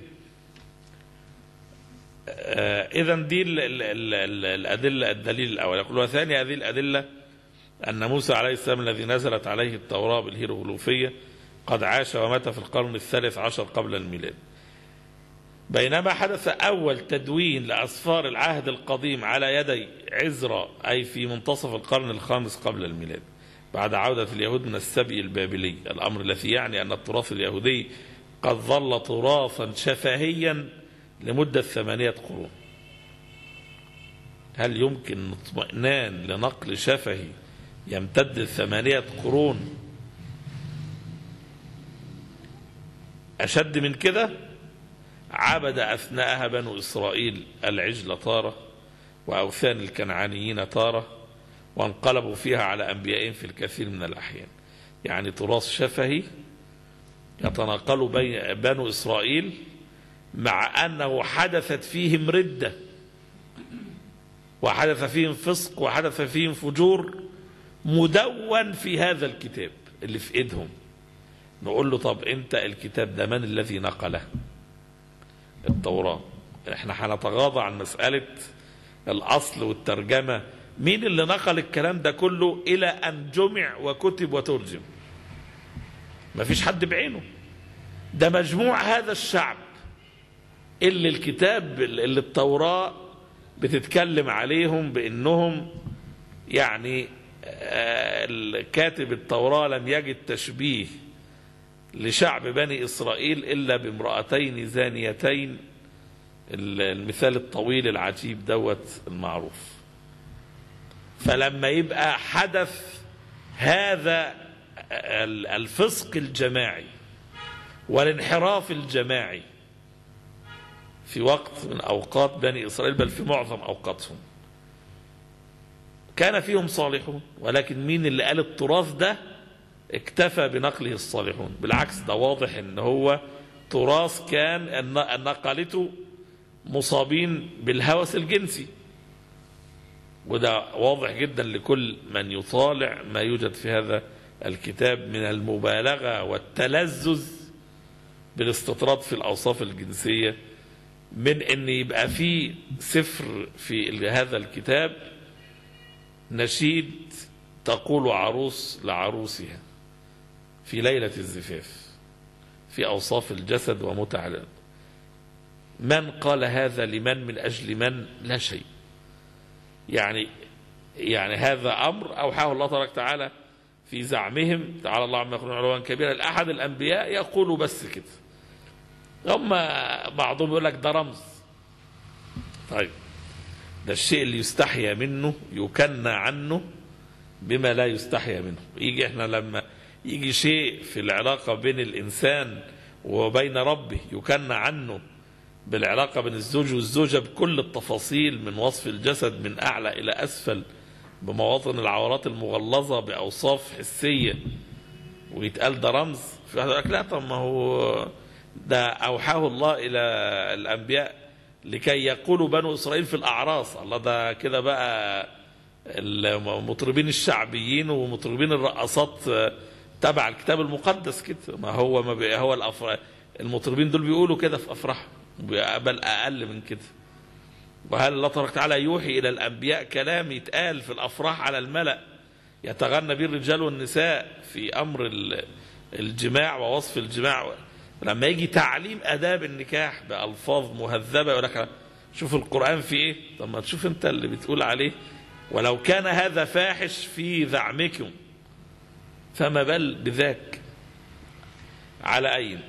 اذا دي الادله. الدليل الاول يقول وثاني هذه الادله ان موسى عليه السلام الذي نزلت عليه التوراه بالهيروغليفيه قد عاش ومات في القرن الثالث عشر قبل الميلاد، بينما حدث اول تدوين لاسفار العهد القديم على يدي عزرا اي في منتصف القرن الخامس قبل الميلاد بعد عودة اليهود من السبي البابلي، الأمر الذي يعني أن التراث اليهودي قد ظل تراثا شفهيا لمدة 8 قرون. هل يمكن اطمئنان لنقل شفهي يمتد 8 قرون؟ أشد من كده، عبد أثناءها بنو إسرائيل العجل تارة وأوثان الكنعانيين تارة، وانقلبوا فيها على أنبيائهم في الكثير من الأحيان. يعني تراث شفهي يتناقل بين بنو إسرائيل مع أنه حدثت فيهم ردة وحدث فيهم فسق وحدث فيهم فجور مدون في هذا الكتاب اللي في إيدهم. نقول له طب أنت الكتاب ده من الذي نقله؟ التوراة. احنا هنتغاضى عن مسألة الأصل والترجمة، مين اللي نقل الكلام ده كله إلى أن جمع وكتب وترجم؟ ما فيش حد بعينه، ده مجموع هذا الشعب اللي الكتاب اللي التوراة بتتكلم عليهم بأنهم يعني كاتب التوراة لم يجد تشبيه لشعب بني إسرائيل إلا بامرأتين زانيتين، المثال الطويل العجيب دوت المعروف. فلما يبقى حدث هذا الفسق الجماعي والانحراف الجماعي في وقت من أوقات بني إسرائيل، بل في معظم أوقاتهم، كان فيهم صالحون، ولكن مين اللي قال التراث ده اكتفى بنقله الصالحون؟ بالعكس، ده واضح ان هو تراث كان نقلته مصابين بالهوس الجنسي، وده واضح جدا لكل من يطالع ما يوجد في هذا الكتاب من المبالغة والتلذذ بالاستطراد في الأوصاف الجنسية، من أن يبقى في سفر في هذا الكتاب نشيد تقول عروس لعروسها في ليلة الزفاف في أوصاف الجسد ومتع. من قال هذا لمن من أجل من؟ لا شيء. يعني هذا أمر أوحاه الله تبارك وتعالى في زعمهم، تعالى الله عما يقولون علوا كبيرا، لأحد الأنبياء يقولوا بس كده. هم بعضهم يقول لك ده رمز. طيب ده الشيء اللي يستحيا منه يكنى عنه بما لا يستحيا منه. يجي احنا لما يجي شيء في العلاقة بين الإنسان وبين ربه يكنى عنه بالعلاقة بين الزوج والزوجة بكل التفاصيل من وصف الجسد من أعلى إلى أسفل بمواطن العورات المغلظة بأوصاف حسية، ويتقال ده رمز. في واحد يقول لك لا، طب ما هو ده أوحاه الله إلى الأنبياء لكي يقولوا بنو إسرائيل في الأعراس. الله، ده كده بقى المطربين الشعبيين ومطربين الرقصات تبع الكتاب المقدس كده. ما هو المطربين دول بيقولوا كده في أفراحهم، بل أقل من كده. وهل الله تبارك وتعالى يوحي إلى الأنبياء كلام يتقال في الأفراح على الملأ يتغنى به الرجال والنساء في أمر الجماع ووصف الجماع؟ لما يجي تعليم آداب النكاح بألفاظ مهذبة يقول لك شوف القرآن في إيه. طب ما تشوف أنت اللي بتقول عليه. ولو كان هذا فاحش في زعمكم فما بل بذاك. على أي.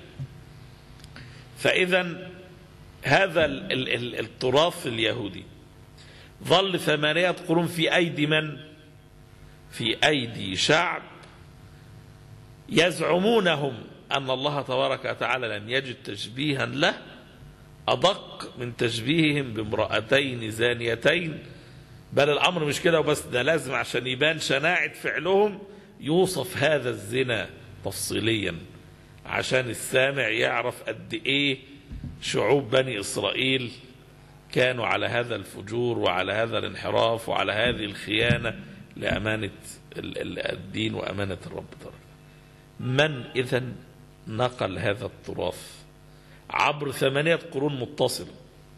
فإذا هذا التراث اليهودي ظل 8 قرون في أيدي من؟ في أيدي شعب يزعمونهم أن الله تبارك وتعالى لم يجد تشبيها له أدق من تشبيههم بامرأتين زانيتين. بل الأمر مش كده وبس، ده لازم عشان يبان شناعة فعلهم يوصف هذا الزنا تفصيليا عشان السامع يعرف قد إيه شعوب بني إسرائيل كانوا على هذا الفجور وعلى هذا الانحراف وعلى هذه الخيانة لأمانة الدين وأمانة الرب تعالى. من إذن نقل هذا التراث عبر 8 قرون متصلة؟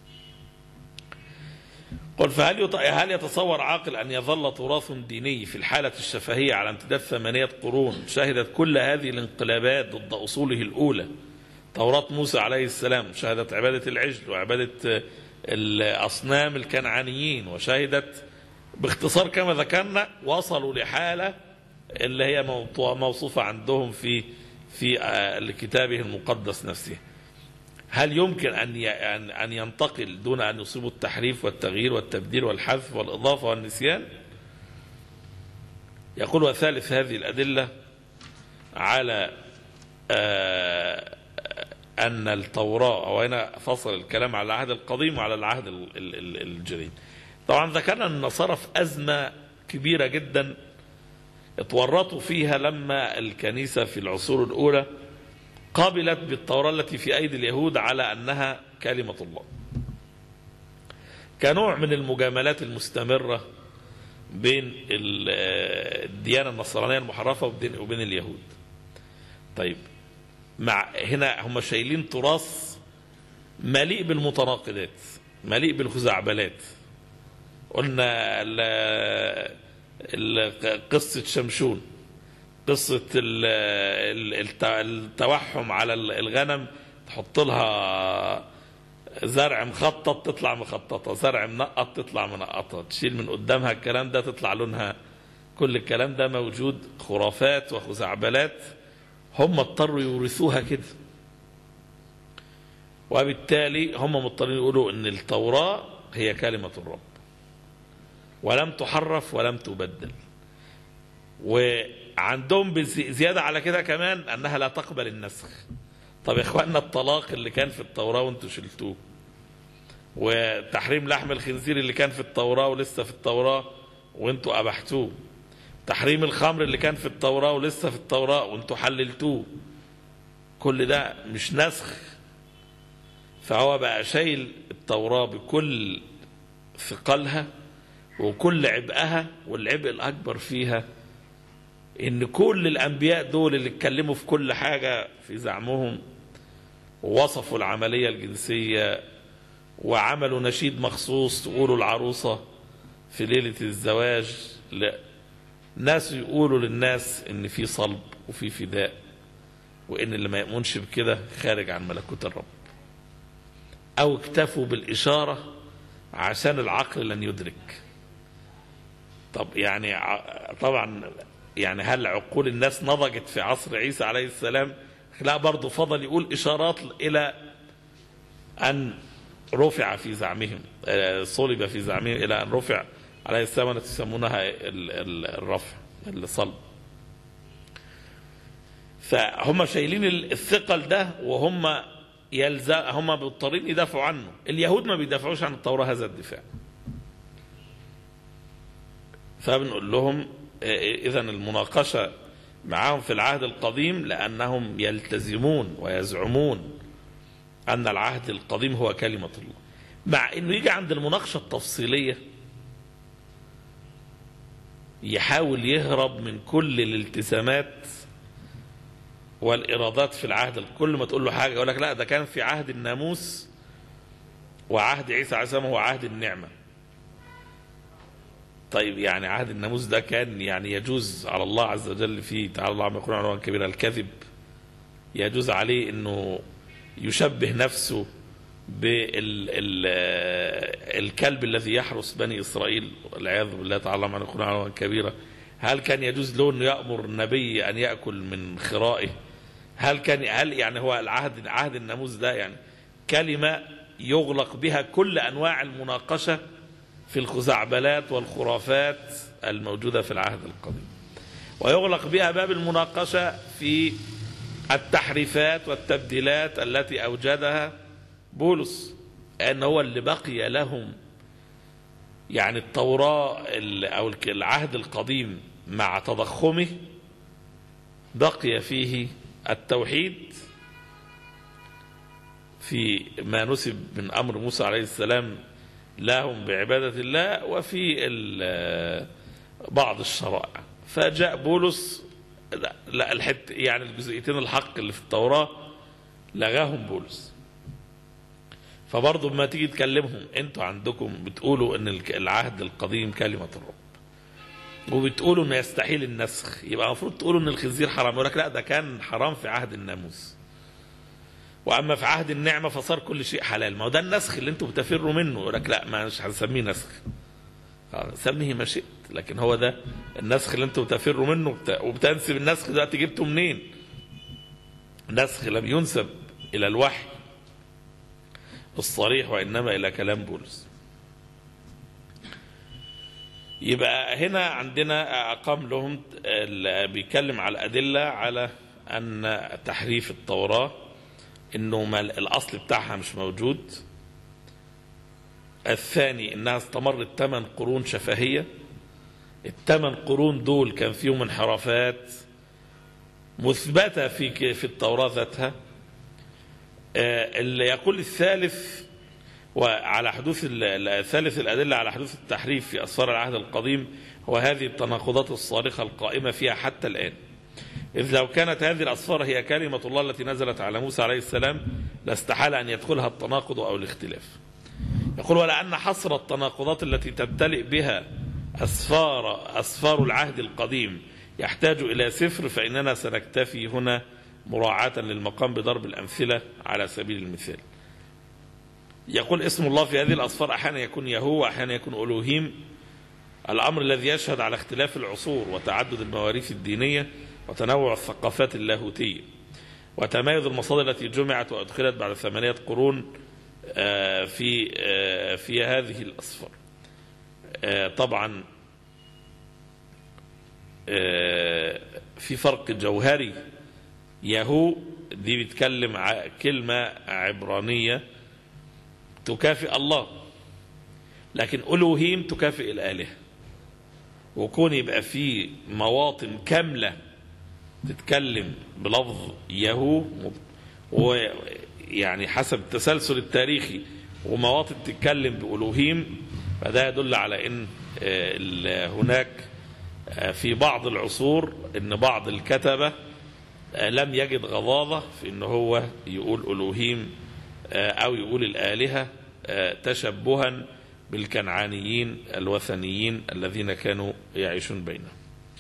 قل فهل يتصور عاقل أن يظل تراث ديني في الحالة الشفهية على امتداد 8 قرون شهدت كل هذه الانقلابات ضد أصوله الأولى؟ توراة موسى عليه السلام شهدت عبادة العجل وعبادة الأصنام الكنعانيين، وشهدت باختصار كما ذكرنا وصلوا لحالة اللي هي موصوفة عندهم في كتابه المقدس نفسه. هل يمكن أن ينتقل دون أن يصيبوا التحريف والتغيير والتبديل والحذف والإضافة والنسيان؟ يقول وثالث هذه الأدلة على أن التوراة، أو هنا فصل الكلام على العهد القديم وعلى العهد الجديد. طبعا ذكرنا أن النصارى في أزمة كبيرة جدا اتورطوا فيها لما الكنيسة في العصور الأولى قابلت بالتوراة التي في أيدي اليهود على أنها كلمة الله، كنوع من المجاملات المستمرة بين الديانة النصرانية المحرفة وبين اليهود. طيب هنا هم شايلين تراث مليء بالمتناقضات، مليء بالخزعبلات. قلنا قصة شمشون، قصة التوحم على الغنم، تحط لها زرع مخطط تطلع مخططة، زرع منقط تطلع منقطة، تشيل من قدامها الكلام ده تطلع لونها. كل الكلام ده موجود، خرافات وخزعبلات هم اضطروا يورثوها كده، وبالتالي هم مضطرين يقولوا ان التوراة هي كلمة الرب ولم تحرف ولم تبدل. وعندهم زيادة على كده كمان أنها لا تقبل النسخ. طب يا إخواننا الطلاق اللي كان في التوراة وانتوا شلتوه، وتحريم لحم الخنزير اللي كان في التوراة ولسه في التوراة وانتوا أبحتوه، تحريم الخمر اللي كان في التوراة ولسه في التوراة وانتوا حللتوه، كل ده مش نسخ. فهو بقى شايل التوراة بكل ثقلها وكل عبئها، والعبء الأكبر فيها إن كل الأنبياء دول اللي اتكلموا في كل حاجة في زعمهم ووصفوا العملية الجنسية وعملوا نشيد مخصوص تقولوا العروسة في ليلة الزواج، لا، ناس يقولوا للناس إن في صلب وفي فداء، وإن اللي ما يؤمنش بكده خارج عن ملكوت الرب، أو اكتفوا بالإشارة عشان العقل لن يدرك. طب يعني طبعا يعني هل عقول الناس نضجت في عصر عيسى عليه السلام؟ لا، برضه فضل يقول إشارات إلى أن رفع في زعمهم، صلب في زعمهم إلى أن رفع عليه السلام، التي يسمونها الرفع، الصلب. فهم شايلين الثقل ده، وهم هم مضطرين يدافعوا عنه. اليهود ما بيدافعوش عن التوراة هذا الدفاع. فبنقول لهم إذن المناقشة معهم في العهد القديم لأنهم يلتزمون ويزعمون أن العهد القديم هو كلمة الله، مع أنه يجي عند المناقشة التفصيلية يحاول يهرب من كل الالتزامات والإرادات في العهد. كل ما تقول له حاجة يقول لك لا، ده كان في عهد الناموس، وعهد عيسى عليه السلام هو عهد النعمة. طيب يعني عهد الناموس ده كان يعني يجوز على الله عز وجل فيه، تعالى الله عما يقولون علوا كبيرا، الكذب، يجوز عليه انه يشبه نفسه بالكلب الذي يحرس بني اسرائيل والعياذ بالله تعالى عما يقولون علوا كبيرا. هل كان يجوز له انه يأمر النبي ان يأكل من خرائه؟ هل يعني هو عهد الناموس ده يعني كلمة يغلق بها كل انواع المناقشة في الخزعبلات والخرافات الموجودة في العهد القديم، ويغلق بها باب المناقشة في التحريفات والتبديلات التي أوجدها بولس، أنه هو اللي بقي لهم. يعني التوراة أو العهد القديم مع تضخمه بقي فيه التوحيد في ما نسب من أمر موسى عليه السلام لهم بعبادة الله، وفي بعض الشرائع. فجاء بولس لا يعني الجزئيتين الحق اللي في التوراة لغاهم بولس. فبرضه بما تيجي تكلمهم، انتوا عندكم بتقولوا ان العهد القديم كلمة الرب، وبتقولوا ان يستحيل النسخ، يبقى المفروض تقولوا ان الخنزير حرام. يقول لك لا، ده كان حرام في عهد الناموس، واما في عهد النعمه فصار كل شيء حلال. ما هو ده النسخ اللي انتم بتفروا منه. يقول لك لا، مش هنسميه نسخ، سميه ما شئت، لكن هو ده النسخ اللي انتم بتفروا منه. وبتنسب النسخ دلوقتي جبته منين؟ نسخ لم ينسب الى الوحي الصريح، وانما الى كلام بولس. يبقى هنا عندنا أقام لهم بيتكلم على الأدلة على أن تحريف التوراة إنه الأصل بتاعها مش موجود. الثاني إنها استمرت 8 قرون شفهية. ال8 قرون دول كان فيهم انحرافات مثبتة في التوراة ذاتها. اللي يقول الثالث وعلى حدوث ثالث الأدلة على حدوث التحريف في أسفار العهد القديم هو هذه التناقضات الصارخة القائمة فيها حتى الآن. إذ لو كانت هذه الأسفار هي كلمة الله التي نزلت على موسى عليه السلام لاستحال أن يدخلها التناقض أو الاختلاف. يقول ولأن حصر التناقضات التي تمتلئ بها أسفار العهد القديم يحتاج إلى سفر، فإننا سنكتفي هنا مراعاة للمقام بضرب الأمثلة على سبيل المثال. يقول اسم الله في هذه الأسفار أحيانا يكون يهوه وأحيانا يكون ألوهيم، الأمر الذي يشهد على اختلاف العصور وتعدد المواريث الدينية وتنوع الثقافات اللاهوتية وتمايز المصادر التي جمعت وأدخلت بعد 8 قرون في هذه الأسفار. طبعا في فرق جوهري. يهو دي بيتكلم كلمة عبرانية تكافئ الله، لكن ألوهيم تكافئ الآلهة. وكون يبقى في مواطن كاملة تتكلم بلفظ يهو ويعني حسب التسلسل التاريخي ومواطن تتكلم بألوهيم، فده يدل على ان هناك في بعض العصور ان بعض الكتبة لم يجد غضاضة في ان هو يقول ألوهيم او يقول الآلهة تشبها بالكنعانيين الوثنيين الذين كانوا يعيشون بينهم.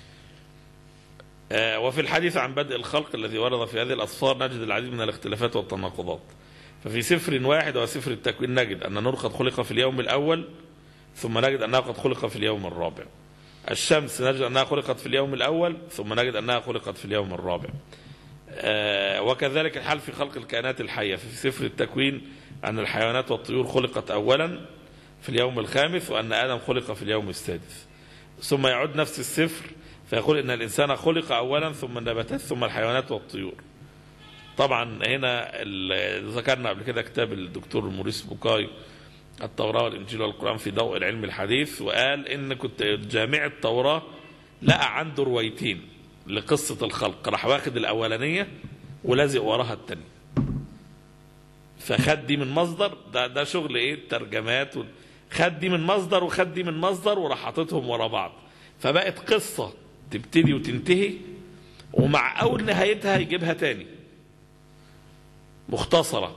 وفي الحديث عن بدء الخلق الذي ورد في هذه الأسفار نجد العديد من الاختلافات والتناقضات. ففي سفر واحد وسفر التكوين نجد أن نور قد خلق في اليوم الأول، ثم نجد أنها قد خلق في اليوم الرابع. الشمس نجد أنها خلقت في اليوم الأول، ثم نجد أنها خلقت في اليوم الرابع. وكذلك الحال في خلق الكائنات الحية. في سفر التكوين أن الحيوانات والطيور خلقت أولا في اليوم الخامس، وأن آدم خلق في اليوم السادس. ثم يعود نفس السفر فيقول إن الإنسان خلق أولا، ثم النباتات، ثم الحيوانات والطيور. طبعا هنا ذكرنا قبل كده كتاب الدكتور موريس بوكاي التوراة والإنجيل والقرآن في ضوء العلم الحديث، وقال إن كنت جامع التوراة لقى عنده روايتين لقصة الخلق، راح واخد الأولانية ولازق وراها التانية، فخد دي من مصدر. ده شغل ايه؟ ترجمات. خد دي من مصدر وخد دي من مصدر وراح حاططهم ورا بعض، فبقت قصة تبتدي وتنتهي، ومع أول نهايتها يجيبها تاني مختصرة.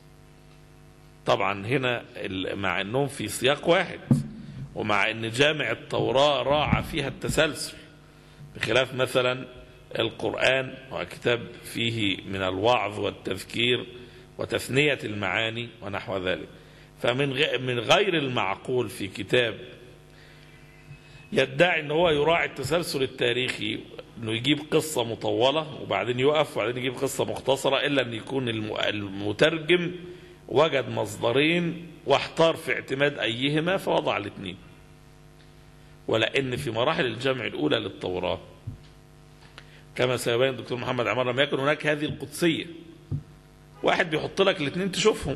طبعا هنا مع أنهم في سياق واحد، ومع أن جامع التوراة راعى فيها التسلسل، بخلاف مثلا القرآن وكتاب فيه من الوعظ والتذكير وتثنية المعاني ونحو ذلك. فمن غير المعقول في كتاب يدعي ان هو يراعي التسلسل التاريخي، انه يجيب قصة مطولة وبعدين يقف وبعدين يجيب قصة مختصرة، الا ان يكون المترجم وجد مصدرين واحتار في اعتماد ايهما فوضع الاثنين. ولان في مراحل الجمع الاولى للتوراة كما سيبين الدكتور محمد عمار لم يكن هناك هذه القدسية، واحد بيحط لك الاثنين تشوفهم،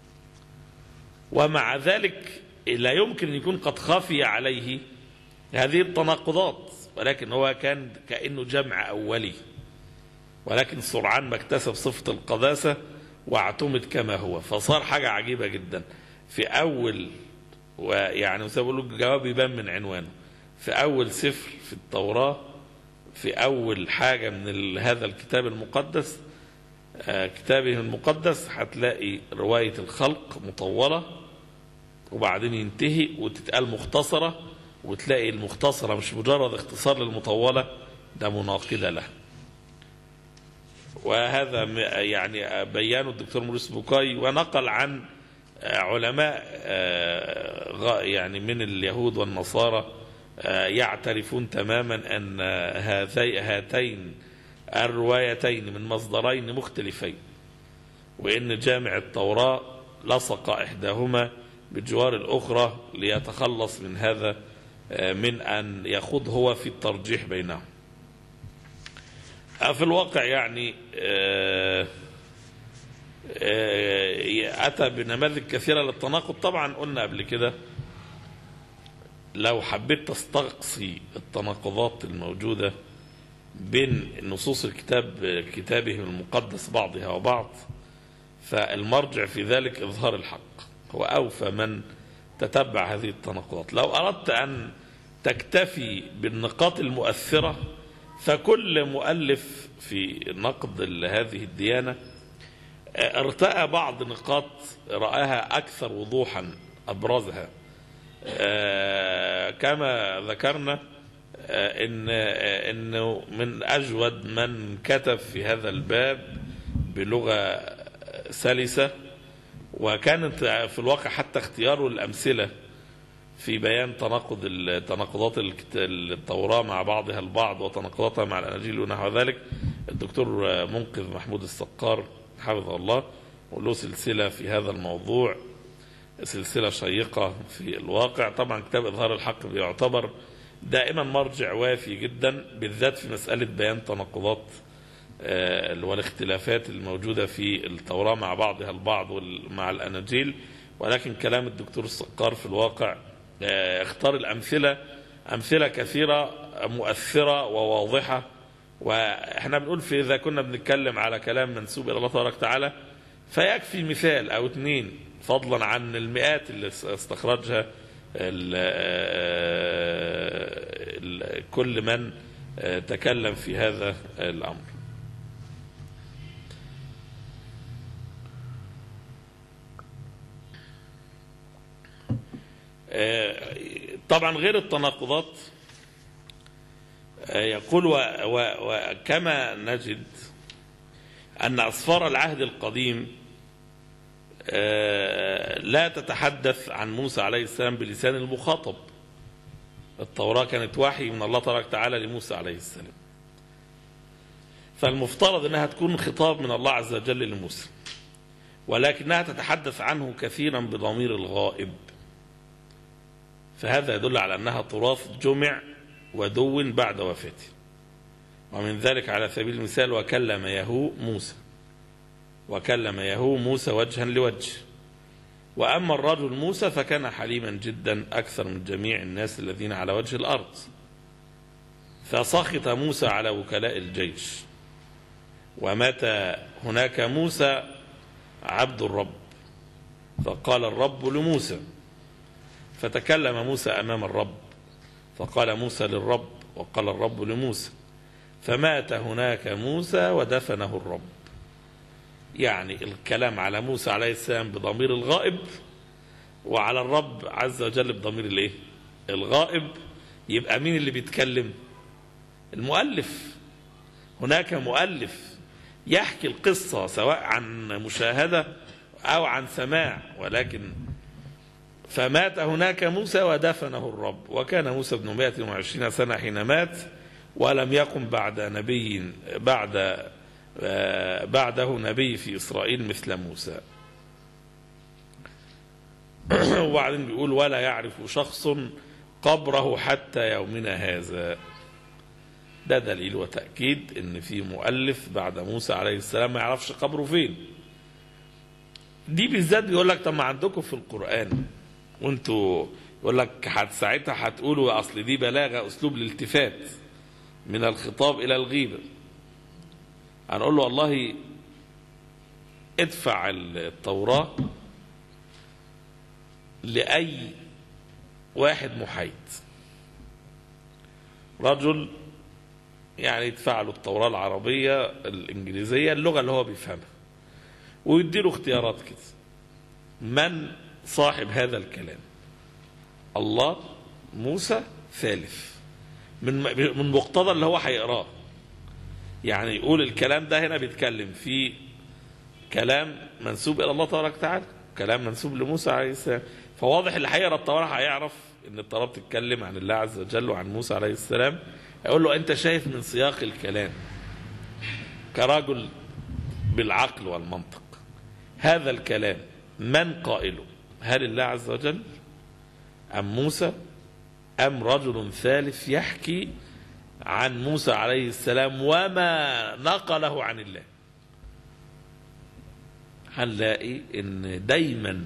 ومع ذلك لا يمكن أن يكون قد خفي عليه هذه التناقضات، ولكن هو كان كأنه جمع أولي، ولكن سرعان ما اكتسب صفة القداسة واعتمد كما هو، فصار حاجة عجيبة جدا. في أول، ويعني بقول له الجواب يبان من عنوانه، في أول سفر في التوراة، في أول حاجة من هذا الكتاب المقدس، كتابه المقدس، هتلاقي رواية الخلق مطولة وبعدين ينتهي وتتقال مختصرة، وتلاقي المختصرة مش مجرد اختصار للمطولة، ده مناقضة له. وهذا يعني بيانه الدكتور موريس بوكاي، ونقل عن علماء يعني من اليهود والنصارى يعترفون تماما أن هاتين الروايتين من مصدرين مختلفين، وإن جامع التوراة لصق إحداهما بجوار الأخرى ليتخلص من هذا، من أن يخوض هو في الترجيح بينهم. في الواقع يعني أتى بنماذج كثيرة للتناقض. طبعا قلنا قبل كده لو حبيت تستقصي التناقضات الموجودة بين نصوص كتابه المقدس بعضها وبعض، فالمرجع في ذلك إظهار الحق، هو أوفى من تتبع هذه التناقضات. لو أردت أن تكتفي بالنقاط المؤثرة، فكل مؤلف في نقد هذه الديانة ارتأى بعض نقاط رآها أكثر وضوحا أبرزها. كما ذكرنا إنه من أجود من كتب في هذا الباب بلغة سلسة، وكانت في الواقع حتى اختياره الأمثلة في بيان تناقضات التوراة مع بعضها البعض وتناقضاتها مع الأناجيل ونحو ذلك الدكتور منقذ محمود السقار حفظه الله، وله سلسلة في هذا الموضوع، سلسلة شيقة في الواقع. طبعا كتاب إظهار الحق بيعتبر دائما مرجع وافي جدا، بالذات في مسألة بيان تناقضات والاختلافات الموجودة في التوراة مع بعضها البعض ومع الأناجيل. ولكن كلام الدكتور السقار في الواقع اختار الأمثلة، أمثلة كثيرة مؤثرة وواضحة واحنا بنقول إذا كنا بنتكلم على كلام منسوب إلى الله تبارك وتعالى فيكفي مثال أو اثنين فضلا عن المئات اللي استخرجها كل من تكلم في هذا الأمر. طبعا غير التناقضات يقول وكما نجد أن أسفار العهد القديم لا تتحدث عن موسى عليه السلام بلسان المخاطب. التوراة كانت وحي من الله تبارك وتعالى لموسى عليه السلام، فالمفترض أنها تكون خطاب من الله عز وجل لموسى، ولكنها تتحدث عنه كثيرا بضمير الغائب، فهذا يدل على أنها تراث جمع ودون بعد وفاته. ومن ذلك على سبيل المثال وكلم يهو موسى، وكلم يهو موسى وجها لوجه. وأما الرجل موسى فكان حليما جدا أكثر من جميع الناس الذين على وجه الأرض، فسخط موسى على وكلاء الجيش. ومات هناك موسى عبد الرب، فقال الرب لموسى، فتكلم موسى أمام الرب، فقال موسى للرب، وقال الرب لموسى، فمات هناك موسى ودفنه الرب. يعني الكلام على موسى عليه السلام بضمير الغائب، وعلى الرب عز وجل بضمير الايه؟ الغائب. يبقى مين اللي بيتكلم؟ المؤلف. هناك مؤلف يحكي القصة سواء عن مشاهدة أو عن سماع، ولكن فمات هناك موسى ودفنه الرب. وكان موسى ابن 120 سنة حين مات، ولم يقم بعده نبي في إسرائيل مثل موسى. وبعدين بيقول ولا يعرف شخص قبره حتى يومنا هذا. ده دليل وتأكيد ان في مؤلف بعد موسى عليه السلام ما يعرفش قبره فين. دي بالذات بيقول لك طب ما عندكم في القرآن وانتوا يقول لك ساعتها هتقولوا اصل دي بلاغه اسلوب الالتفات من الخطاب الى الغيبه. هنقول له والله ادفع التوراه لاي واحد محايد، رجل يعني يدفع له التوراه العربيه الانجليزيه اللغه اللي هو بيفهمها، ويديله اختيارات كده. من صاحب هذا الكلام؟ الله، موسى، ثالث من مقتضى اللي هو هيقراه. يعني يقول الكلام ده هنا بيتكلم في كلام منسوب الى الله تبارك وتعالى، كلام منسوب لموسى عليه السلام، فواضح اللي هيقرا التوراه هيعرف ان التوراه بتتكلم عن الله عز وجل وعن موسى عليه السلام. يقول له انت شايف من سياق الكلام كرجل بالعقل والمنطق هذا الكلام من قائله؟ هل الله عز وجل أم موسى أم رجل ثالث يحكي عن موسى عليه السلام وما نقله عن الله؟ هنلاقي ان دايما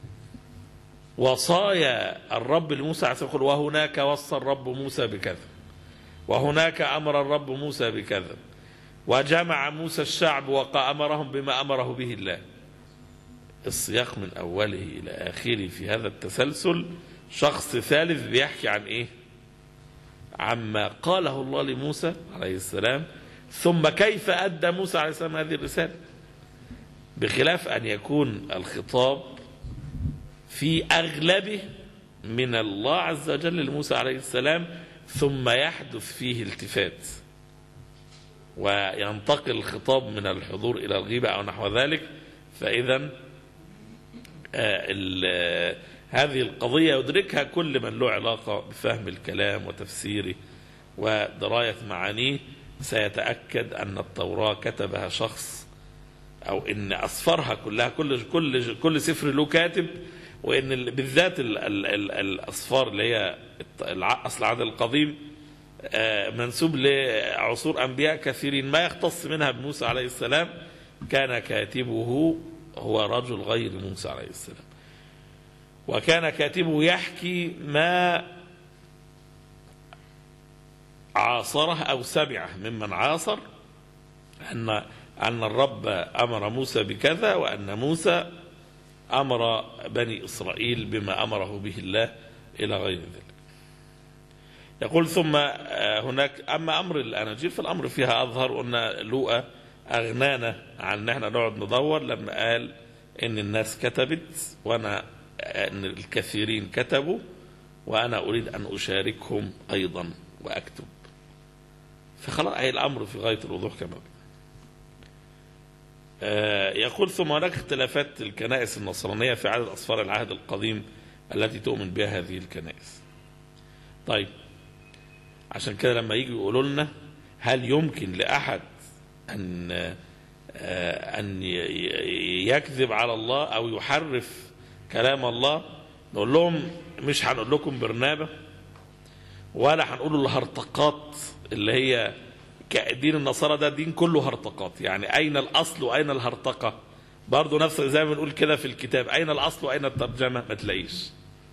وصايا الرب لموسى عليه السلام يقول وهناك وصى الرب موسى بكذا، وهناك أمر الرب موسى بكذا، وجمع موسى الشعب وأمرهم بما أمره به الله. السياق من أوله إلى آخره في هذا التسلسل شخص ثالث بيحكي عن إيه؟ عما قاله الله لموسى عليه السلام، ثم كيف أدى موسى عليه السلام هذه الرسالة، بخلاف أن يكون الخطاب في أغلبه من الله عز وجل لموسى عليه السلام، ثم يحدث فيه التفات وينتقل الخطاب من الحضور إلى الغيبة أو نحو ذلك. فإذا هذه القضية يدركها كل من له علاقة بفهم الكلام وتفسيره ودراية معانيه، سيتأكد أن التوراة كتبها شخص، أو أن أسفارها كلها كل سفر له كاتب، وأن بالذات الأسفار اللي هي أصل العهد القديم منسوب لعصور أنبياء كثيرين ما يختص منها بموسى عليه السلام، كان كاتبه هو رجل غير موسى عليه السلام، وكان كاتبه يحكي ما عاصره أو سمعه ممن عاصر أن الرب أمر موسى بكذا، وأن موسى أمر بني إسرائيل بما أمره به الله إلى غير ذلك. يقول ثم هناك أما أمر الأناجيل فالأمر فيها أظهر، أن لوقا أغنانا عن أن احنا نقعد ندور لما قال إن الناس كتبت وأنا أن الكثيرين كتبوا وأنا أريد أن أشاركهم أيضا وأكتب. فخلاص أي الأمر في غاية الوضوح كما يقول ثم هناك اختلافات الكنائس النصرانية في عدد أسفار العهد القديم التي تؤمن بها هذه الكنائس. طيب عشان كده لما يجي يقولوا لنا هل يمكن لأحد أن يكذب على الله أو يحرف كلام الله، نقول لهم مش هنقول لكم برنابة ولا هنقول الهرطقات اللي هي دين النصارى، ده دين كله هرطقات. يعني أين الأصل وأين الهرطقة؟ برضو نفس زي ما بنقول كده في الكتاب، أين الأصل وأين الترجمة؟ ما تلاقيش.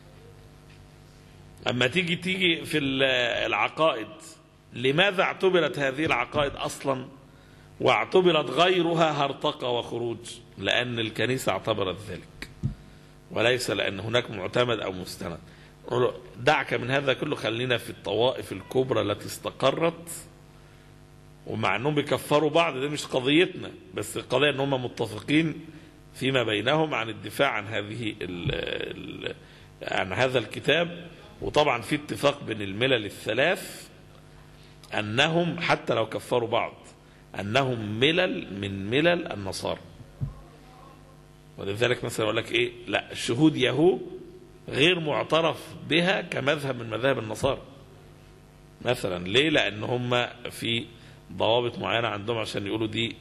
أما تيجي في العقائد، لماذا اعتبرت هذه العقائد أصلا واعتبرت غيرها هرطقة وخروج؟ لأن الكنيسة اعتبرت ذلك، وليس لأن هناك معتمد أو مستند. دعك من هذا كله، خلينا في الطوائف الكبرى التي استقرت، ومع أنهم بيكفروا بعض ده مش قضيتنا، بس القضية أنهم متفقين فيما بينهم عن الدفاع عن عن هذا الكتاب. وطبعا في اتفاق بين الملل الثلاث أنهم حتى لو كفروا بعض أنهم ملل من ملل النصارى. ولذلك مثلا أقول لك إيه، لا الشهود يهو غير معترف بها كمذهب من مذاهب النصارى مثلا. ليه؟ لأن هم في ضوابط معينة عندهم عشان يقولوا دي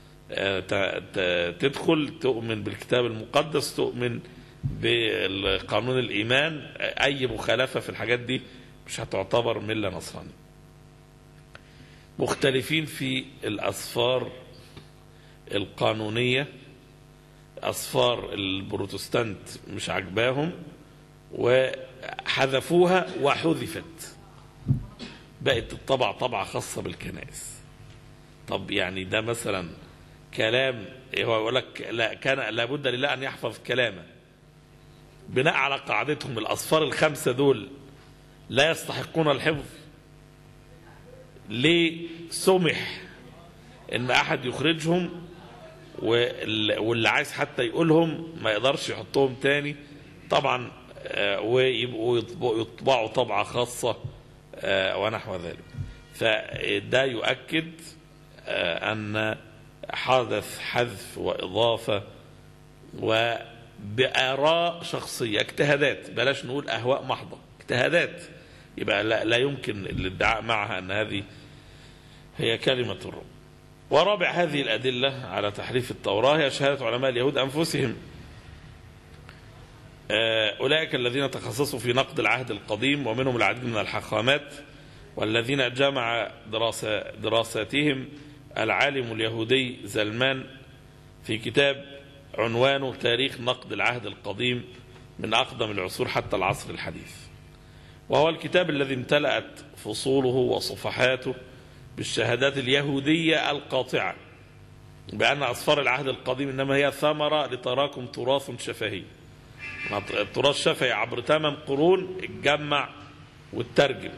تدخل تؤمن بالكتاب المقدس، تؤمن بالقانون الإيمان، أي مخالفة في الحاجات دي مش هتعتبر ملة نصرانية. مختلفين في الأسفار القانونية، أسفار البروتستانت مش عجباهم وحذفوها وحذفت، بقت الطبع طبعة خاصة بالكنائس. طب يعني ده مثلا كلام هو يقول لك لا، كان لابد لله أن يحفظ كلامه بناء على قاعدتهم الأسفار الخمسة دول لا يستحقون الحفظ. ليه سمح ان احد يخرجهم واللي عايز حتى يقولهم ما يقدرش يحطهم تاني طبعا، ويبقوا يطبعوا طبعة خاصة ونحو ذلك؟ فده يؤكد ان حدث حذف وإضافة وبآراء شخصية، اجتهادات، بلاش نقول أهواء محضة، اجتهادات، يبقى لا يمكن الادعاء معها أن هذه هي كلمة الرب. ورابع هذه الأدلة على تحريف التوراة هي شهادة علماء اليهود أنفسهم، أولئك الذين تخصصوا في نقد العهد القديم ومنهم العديد من الحاخامات، والذين جمع دراساتهم العالم اليهودي زلمان في كتاب عنوانه تاريخ نقد العهد القديم من أقدم العصور حتى العصر الحديث، وهو الكتاب الذي امتلأت فصوله وصفحاته بالشهادات اليهودية القاطعة بأن أسفار العهد القديم إنما هي ثمرة لتراكم تراث شفهي، التراث شفهي عبر 8 قرون اتجمع واترجم،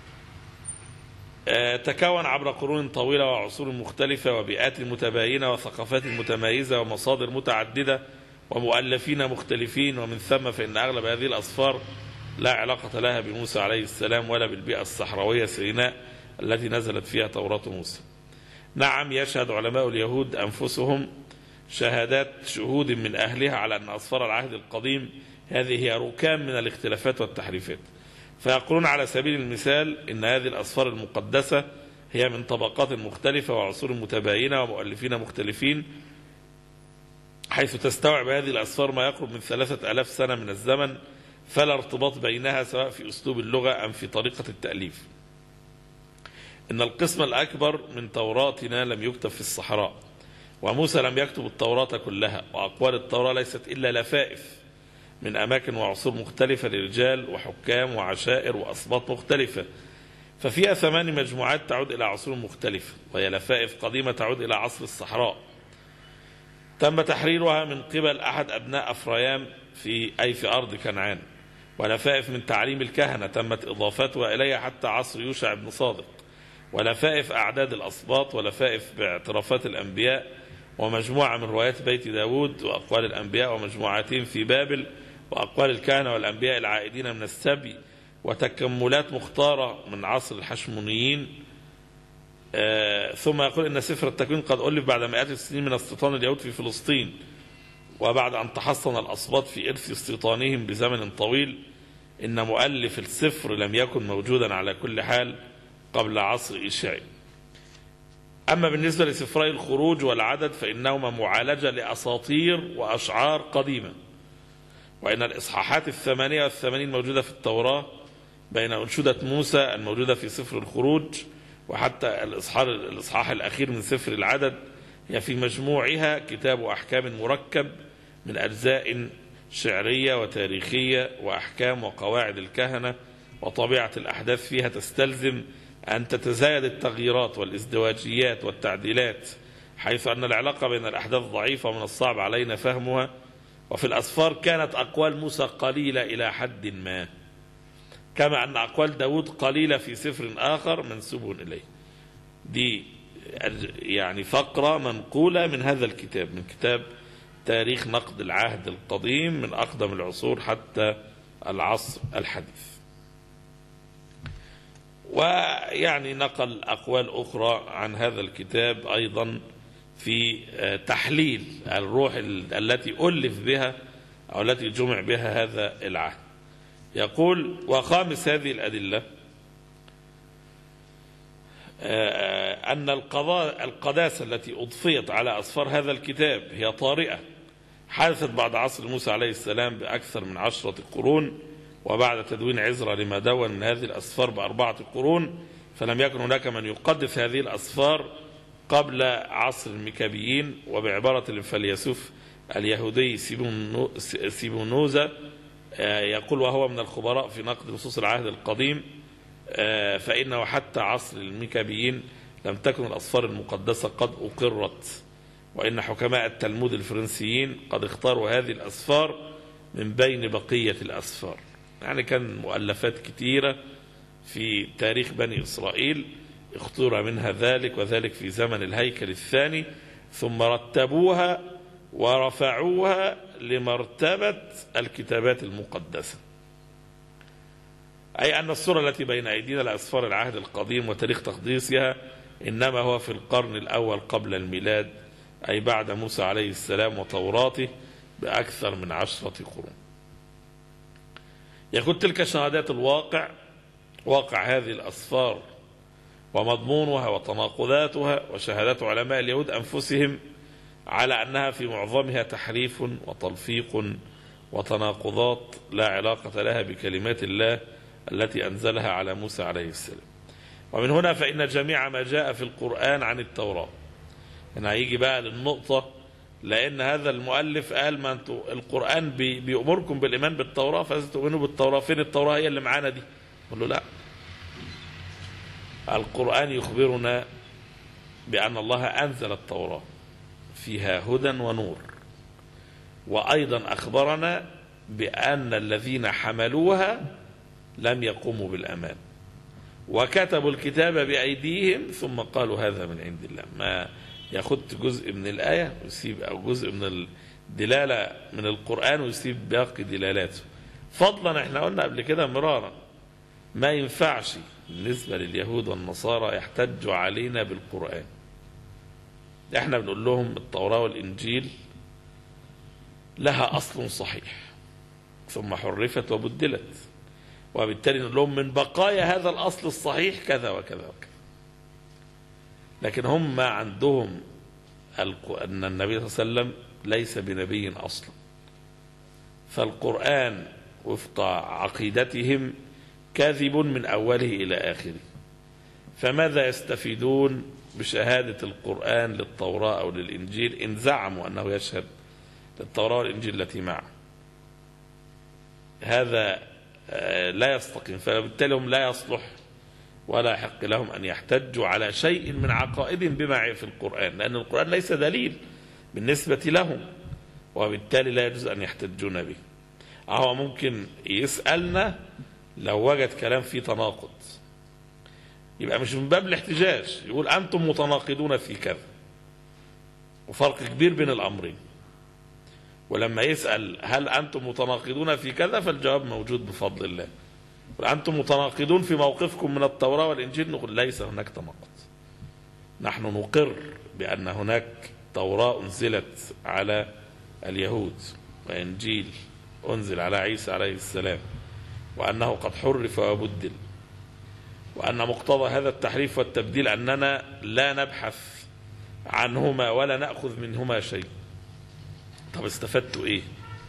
تكون عبر قرون طويلة وعصور مختلفة وبيئات متباينة وثقافات متميزة ومصادر متعددة ومؤلفين مختلفين، ومن ثم فإن أغلب هذه الأسفار لا علاقة لها بموسى عليه السلام ولا بالبيئة الصحراوية سيناء التي نزلت فيها توراة موسى. نعم، يشهد علماء اليهود أنفسهم شهادات شهود من أهلها على أن أسفار العهد القديم هذه هي ركام من الاختلافات والتحريفات، فيقولون على سبيل المثال إن هذه الأسفار المقدسة هي من طبقات مختلفة وعصور متباينة ومؤلفين مختلفين، حيث تستوعب هذه الأسفار ما يقرب من 3000 سنة من الزمن، فلا ارتباط بينها سواء في أسلوب اللغة أم في طريقة التأليف. إن القسم الأكبر من توراتنا لم يكتب في الصحراء، وموسى لم يكتب التوراة كلها، وأقوال التوراة ليست إلا لفائف من أماكن وعصور مختلفة لرجال وحكام وعشائر وأصوات مختلفة، ففيها 8 مجموعات تعود إلى عصور مختلفة، وهي لفائف قديمة تعود إلى عصر الصحراء، تم تحريرها من قبل أحد أبناء أفرايام في أرض كنعان، ولفائف من تعليم الكهنة تمت إضافتها إليها حتى عصر يوشع بن صادق، ولفائف أعداد الأسباط، ولفائف باعترافات الأنبياء، ومجموعة من روايات بيت داود وأقوال الأنبياء، ومجموعتين في بابل وأقوال الكهنة والأنبياء العائدين من السبي، وتكملات مختارة من عصر الحشمونيين. ثم يقول إن سفر التكوين قد ألف بعد مئات السنين من استيطان اليهود في فلسطين، وبعد أن تحصن الأسباط في إرث استيطانهم بزمن طويل. إن مؤلف السفر لم يكن موجودا على كل حال قبل عصر إشعياء. أما بالنسبة لسفري الخروج والعدد فإنهما معالجة لأساطير وأشعار قديمة، وإن الإصحاحات 88 موجودة في التوراة، بين أنشودة موسى الموجودة في سفر الخروج وحتى الإصحاح الأخير من سفر العدد، هي في مجموعها كتاب أحكام مركب من أجزاء شعرية وتاريخية وأحكام وقواعد الكهنة، وطبيعة الأحداث فيها تستلزم أن تتزايد التغييرات والازدواجيات والتعديلات، حيث أن العلاقة بين الأحداث ضعيفة ومن الصعب علينا فهمها. وفي الأسفار كانت أقوال موسى قليلة إلى حد ما، كما أن أقوال داود قليلة في سفر آخر منسوب إليه. دي يعني فقرة منقولة من هذا الكتاب، من كتاب تاريخ نقد العهد القديم من أقدم العصور حتى العصر الحديث. ويعني نقل أقوال أخرى عن هذا الكتاب أيضا في تحليل الروح التي ألف بها أو التي جمع بها هذا العهد. يقول: وخامس هذه الأدلة أن القداسة التي أضفيت على أسفار هذا الكتاب هي طارئة، حدثت بعد عصر موسى عليه السلام بأكثر من 10 قرون، وبعد تدوين عزرا لما دون من هذه الأسفار ب4 قرون، فلم يكن هناك من يقدس هذه الأسفار قبل عصر المكابيين. وبعبارة الفيلسوف اليهودي سيبونوزا يقول، وهو من الخبراء في نقد نصوص العهد القديم، فإنه حتى عصر المكابيين لم تكن الأسفار المقدسة قد أقرت، وإن حكماء التلمود الفرنسيين قد اختاروا هذه الأسفار من بين بقية الأسفار. يعني كان مؤلفات كثيرة في تاريخ بني إسرائيل اختار منها ذلك، وذلك في زمن الهيكل الثاني، ثم رتبوها ورفعوها لمرتبة الكتابات المقدسة. أي أن الصورة التي بين أيدينا لأسفار العهد القديم وتاريخ تقديسها إنما هو في القرن الأول قبل الميلاد، أي بعد موسى عليه السلام وتوراته بأكثر من 10 قرون. يقول: تلك شهادات الواقع، واقع هذه الأسفار ومضمونها وتناقضاتها، وشهادات علماء اليهود أنفسهم على أنها في معظمها تحريف وتلفيق وتناقضات لا علاقة لها بكلمات الله التي أنزلها على موسى عليه السلام. ومن هنا فإن جميع ما جاء في القرآن عن التوراة، هنا هيجي بقى للنقطة، لأن هذا المؤلف قال ما أنتوا القرآن بيأمركم بالإيمان بالتوراة فلازم تؤمنوا بالتوراة، فين التوراة هي اللي معانا دي؟ قال له لا، القرآن يخبرنا بأن الله أنزل التوراة فيها هدى ونور، وأيضا أخبرنا بأن الذين حملوها لم يقوموا بالأمان، وكتبوا الكتاب بأيديهم ثم قالوا هذا من عند الله. ما ياخد جزء من الآية ويسيب، أو جزء من الدلالة من القرآن ويسيب باقي دلالاته. فضلا احنا قلنا قبل كده مرارا ما ينفعش بالنسبة لليهود والنصارى يحتجوا علينا بالقرآن. احنا بنقول لهم التوراة والإنجيل لها أصل صحيح ثم حرفت وبدلت، وبالتالي نقول لهم من بقايا هذا الأصل الصحيح كذا وكذا وكذا. لكن هم ما عندهم أن النبي صلى الله عليه وسلم ليس بنبي أصلا، فالقرآن وفق عقيدتهم كاذب من أوله إلى آخره. فماذا يستفيدون بشهادة القرآن للتوراة أو للإنجيل إن زعموا أنه يشهد للتوراة والإنجيل التي معه؟ هذا لا يستقيم، فبالتالي هم لا يصلح ولا يحق لهم أن يحتجوا على شيء من عقائدهم بما في القرآن، لأن القرآن ليس دليل بالنسبة لهم، وبالتالي لا يجوز أن يحتجون به. هو ممكن يسألنا لو وجد كلام فيه تناقض، يبقى مش من باب الاحتجاج، يقول أنتم متناقضون في كذا، وفرق كبير بين الأمرين. ولما يسأل هل أنتم متناقضون في كذا، فالجواب موجود بفضل الله. أنتم متناقضون في موقفكم من التوراة والإنجيل، نقول ليس هناك تناقض. نحن نقر بأن هناك توراة أنزلت على اليهود، وإنجيل أنزل على عيسى عليه السلام، وأنه قد حرف وبدل، وأن مقتضى هذا التحريف والتبديل أننا لا نبحث عنهما ولا نأخذ منهما شيء. طب استفدتوا إيه؟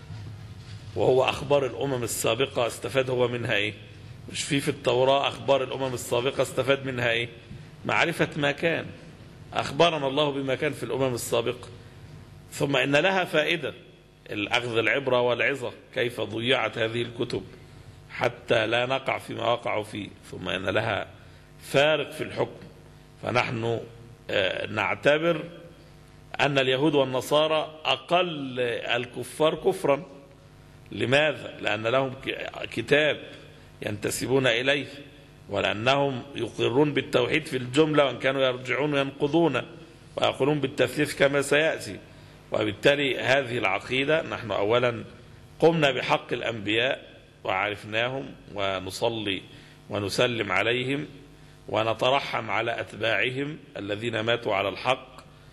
وهو أخبار الأمم السابقة استفاد هو منها إيه؟ مش في التوراة أخبار الأمم السابقة استفاد منها إيه؟ معرفة ما كان، أخبرنا الله بما كان في الأمم السابقة. ثم إن لها فائدة، الأخذ العبرة والعظة، كيف ضيعت هذه الكتب حتى لا نقع فيما وقعوا فيه. ثم إن لها فارق في الحكم، فنحن نعتبر أن اليهود والنصارى أقل الكفار كفرا. لماذا؟ لأن لهم كتاب ينتسبون إليه، ولأنهم يقرون بالتوحيد في الجملة، وإن كانوا يرجعون وينقضون ويقولون بالتثليث كما سيأتي. وبالتالي هذه العقيدة نحن أولا قمنا بحق الأنبياء وعرفناهم، ونصلي ونسلم عليهم ونترحم على أتباعهم الذين ماتوا على الحق،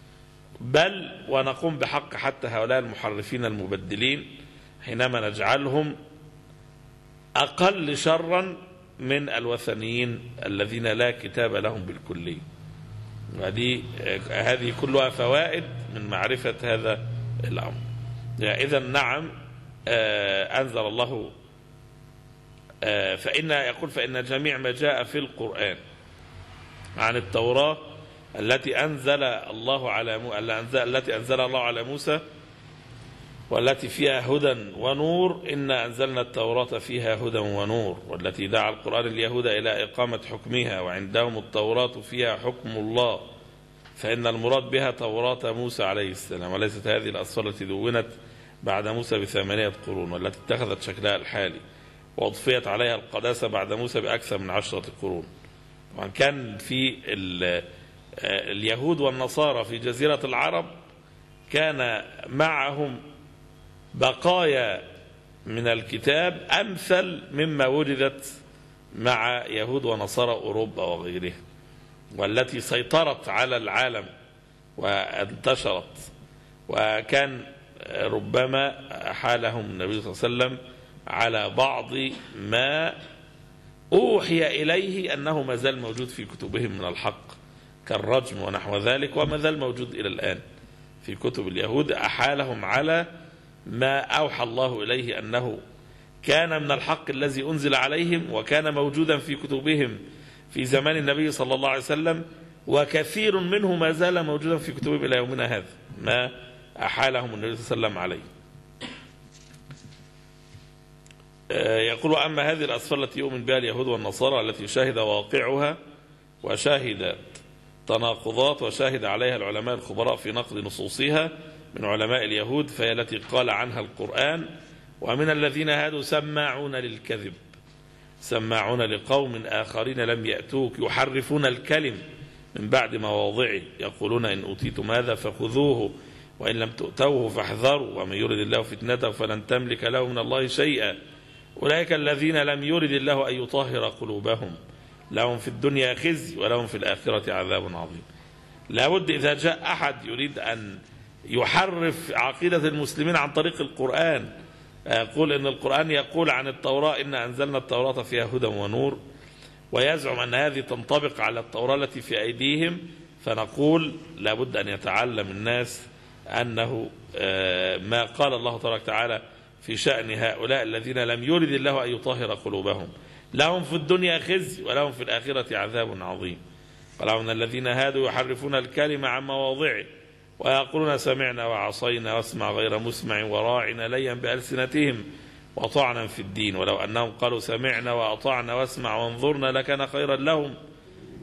بل ونقوم بحق حتى هؤلاء المحرفين المبدلين حينما نجعلهم أقل شرا من الوثنيين الذين لا كتاب لهم بالكلية. هذه كلها فوائد من معرفة هذا الأمر. يعني إذن نعم، أنزل الله فإن جميع ما جاء في القرآن عن التوراة التي أنزل الله على موسى والتي فيها هدى ونور، إنا أنزلنا التوراة فيها هدى ونور، والتي دعا القرآن اليهود إلى إقامة حكمها، وعندهم التوراة فيها حكم الله، فإن المراد بها توراة موسى عليه السلام، وليست هذه الأسفار التي دونت بعد موسى ب8 قرون، والتي اتخذت شكلها الحالي وأضفيت عليها القداسة بعد موسى بأكثر من 10 قرون. طبعا كان في اليهود والنصارى في جزيرة العرب كان معهم بقايا من الكتاب أمثل مما وجدت مع يهود ونصارى أوروبا وغيرها، والتي سيطرت على العالم وانتشرت. وكان ربما حالهم النبي صلى الله عليه وسلم على بعض ما أوحي إليه أنه ما زال موجود في كتبهم من الحق، كالرجم ونحو ذلك، وما زال موجود إلى الآن في كتب اليهود. أحالهم على ما أوحى الله إليه أنه كان من الحق الذي أنزل عليهم، وكان موجودا في كتبهم في زمان النبي صلى الله عليه وسلم، وكثير منه ما زال موجودا في كتبهم إلى يومنا هذا، ما أحالهم النبي صلى الله عليه وسلم عليه. يقول: أما هذه الأسفار التي يؤمن بها اليهود والنصارى، التي شاهد واقعها وشاهد تناقضات وشاهد عليها العلماء الخبراء في نقد نصوصها من علماء اليهود، فهي التي قال عنها القرآن: ومن الذين هادوا سماعون للكذب، سماعون لقوم آخرين لم يأتوك، يحرفون الكلم من بعد مواضعه، يقولون إن أوتيتم هذا فخذوه وإن لم تؤتوه فاحذروا، ومن يرد الله فتنته فلن تملك له من الله شيئا، أولئك الذين لم يرد الله أن يطهر قلوبهم، لهم في الدنيا خزي ولهم في الآخرة عذاب عظيم. لابد إذا جاء أحد يريد أن يحرف عقيدة المسلمين عن طريق القرآن، يقول إن القرآن يقول عن التوراة: إن أنزلنا التوراة فيها هدى ونور، ويزعم أن هذه تنطبق على التوراة التي في أيديهم، فنقول لابد أن يتعلم الناس أنه ما قال الله تبارك وتعالى في شأن هؤلاء الذين لم يرد الله أن يطهر قلوبهم، لهم في الدنيا خزي ولهم في الآخرة عذاب عظيم. قال: ومن الذين هادوا يحرفون الكلم عن مواضعه ويقولون سمعنا وعصينا واسمع غير مسمع وراعنا ليا بألسنتهم وطعنا في الدين، ولو أنهم قالوا سمعنا وأطعنا واسمع وانظرنا لكان خيرا لهم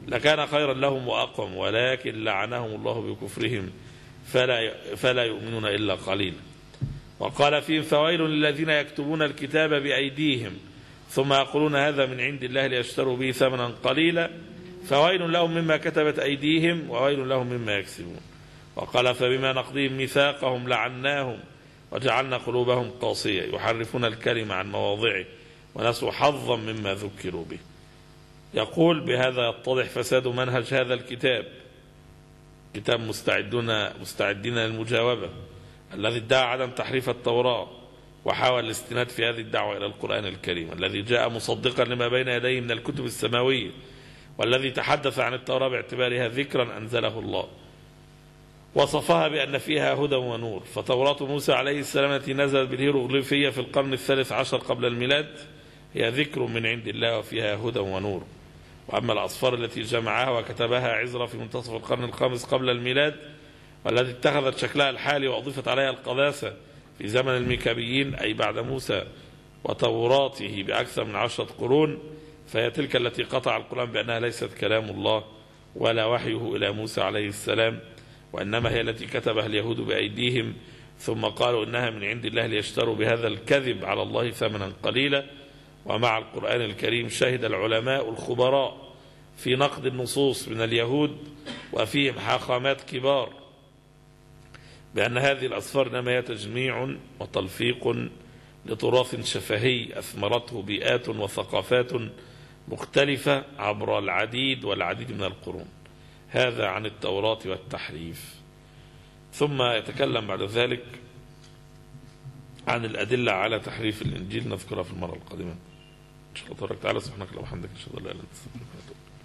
لكان خيرا لهم وأقوم، ولكن لعنهم الله بكفرهم فلا يؤمنون إلا قليلا. وقال فيهم فويل للذين يكتبون الكتاب بأيديهم ثم يقولون هذا من عند الله ليشتروا به ثمنا قليلا فويل لهم مما كتبت أيديهم وويل لهم مما يكسبون. وقال فبما نقضيهم ميثاقهم لعناهم وجعلنا قلوبهم قاسية يحرفون الكلمة عن مواضعه ونسوا حظا مما ذكروا به. يقول بهذا يتضح فساد منهج هذا الكتاب، كتاب مستعدين للمجاوبة، الذي ادعى عدم تحريف التوراة وحاول الاستناد في هذه الدعوة إلى القرآن الكريم الذي جاء مصدقا لما بين يديه من الكتب السماوية، والذي تحدث عن التوراة باعتبارها ذكرا أنزله الله، وصفها بأن فيها هدى ونور. فتوراة موسى عليه السلام التي نزلت بالهيروغليفية في القرن الثالث عشر قبل الميلاد هي ذكر من عند الله وفيها هدى ونور. وأما الأصفار التي جمعها وكتبها عزرا في منتصف القرن الخامس قبل الميلاد والتي اتخذت شكلها الحالي وأضيفت عليها القداسة في زمن الميكابيين أي بعد موسى وتوراته بأكثر من 10 قرون، فهي تلك التي قطع القرآن بأنها ليست كلام الله ولا وحيه إلى موسى عليه السلام، وإنما هي التي كتبها اليهود بأيديهم ثم قالوا إنها من عند الله ليشتروا بهذا الكذب على الله ثمنا قليلا. ومع القرآن الكريم شهد العلماء الخبراء في نقد النصوص من اليهود وفيهم حاخامات كبار بأن هذه الأسفار إنما هي تجميع وتلفيق لتراث شفهي أثمرته بيئات وثقافات مختلفة عبر العديد من القرون. هذا عن التوراة والتحريف. ثم يتكلم بعد ذلك عن الأدلة على تحريف الإنجيل، نذكرها في المرة القادمة إن شاء الله تبارك وتعالى. سبحانك اللهم وبحمدك أشهد أن لا إله إلا أنت أستغفرك وأتوب إليك.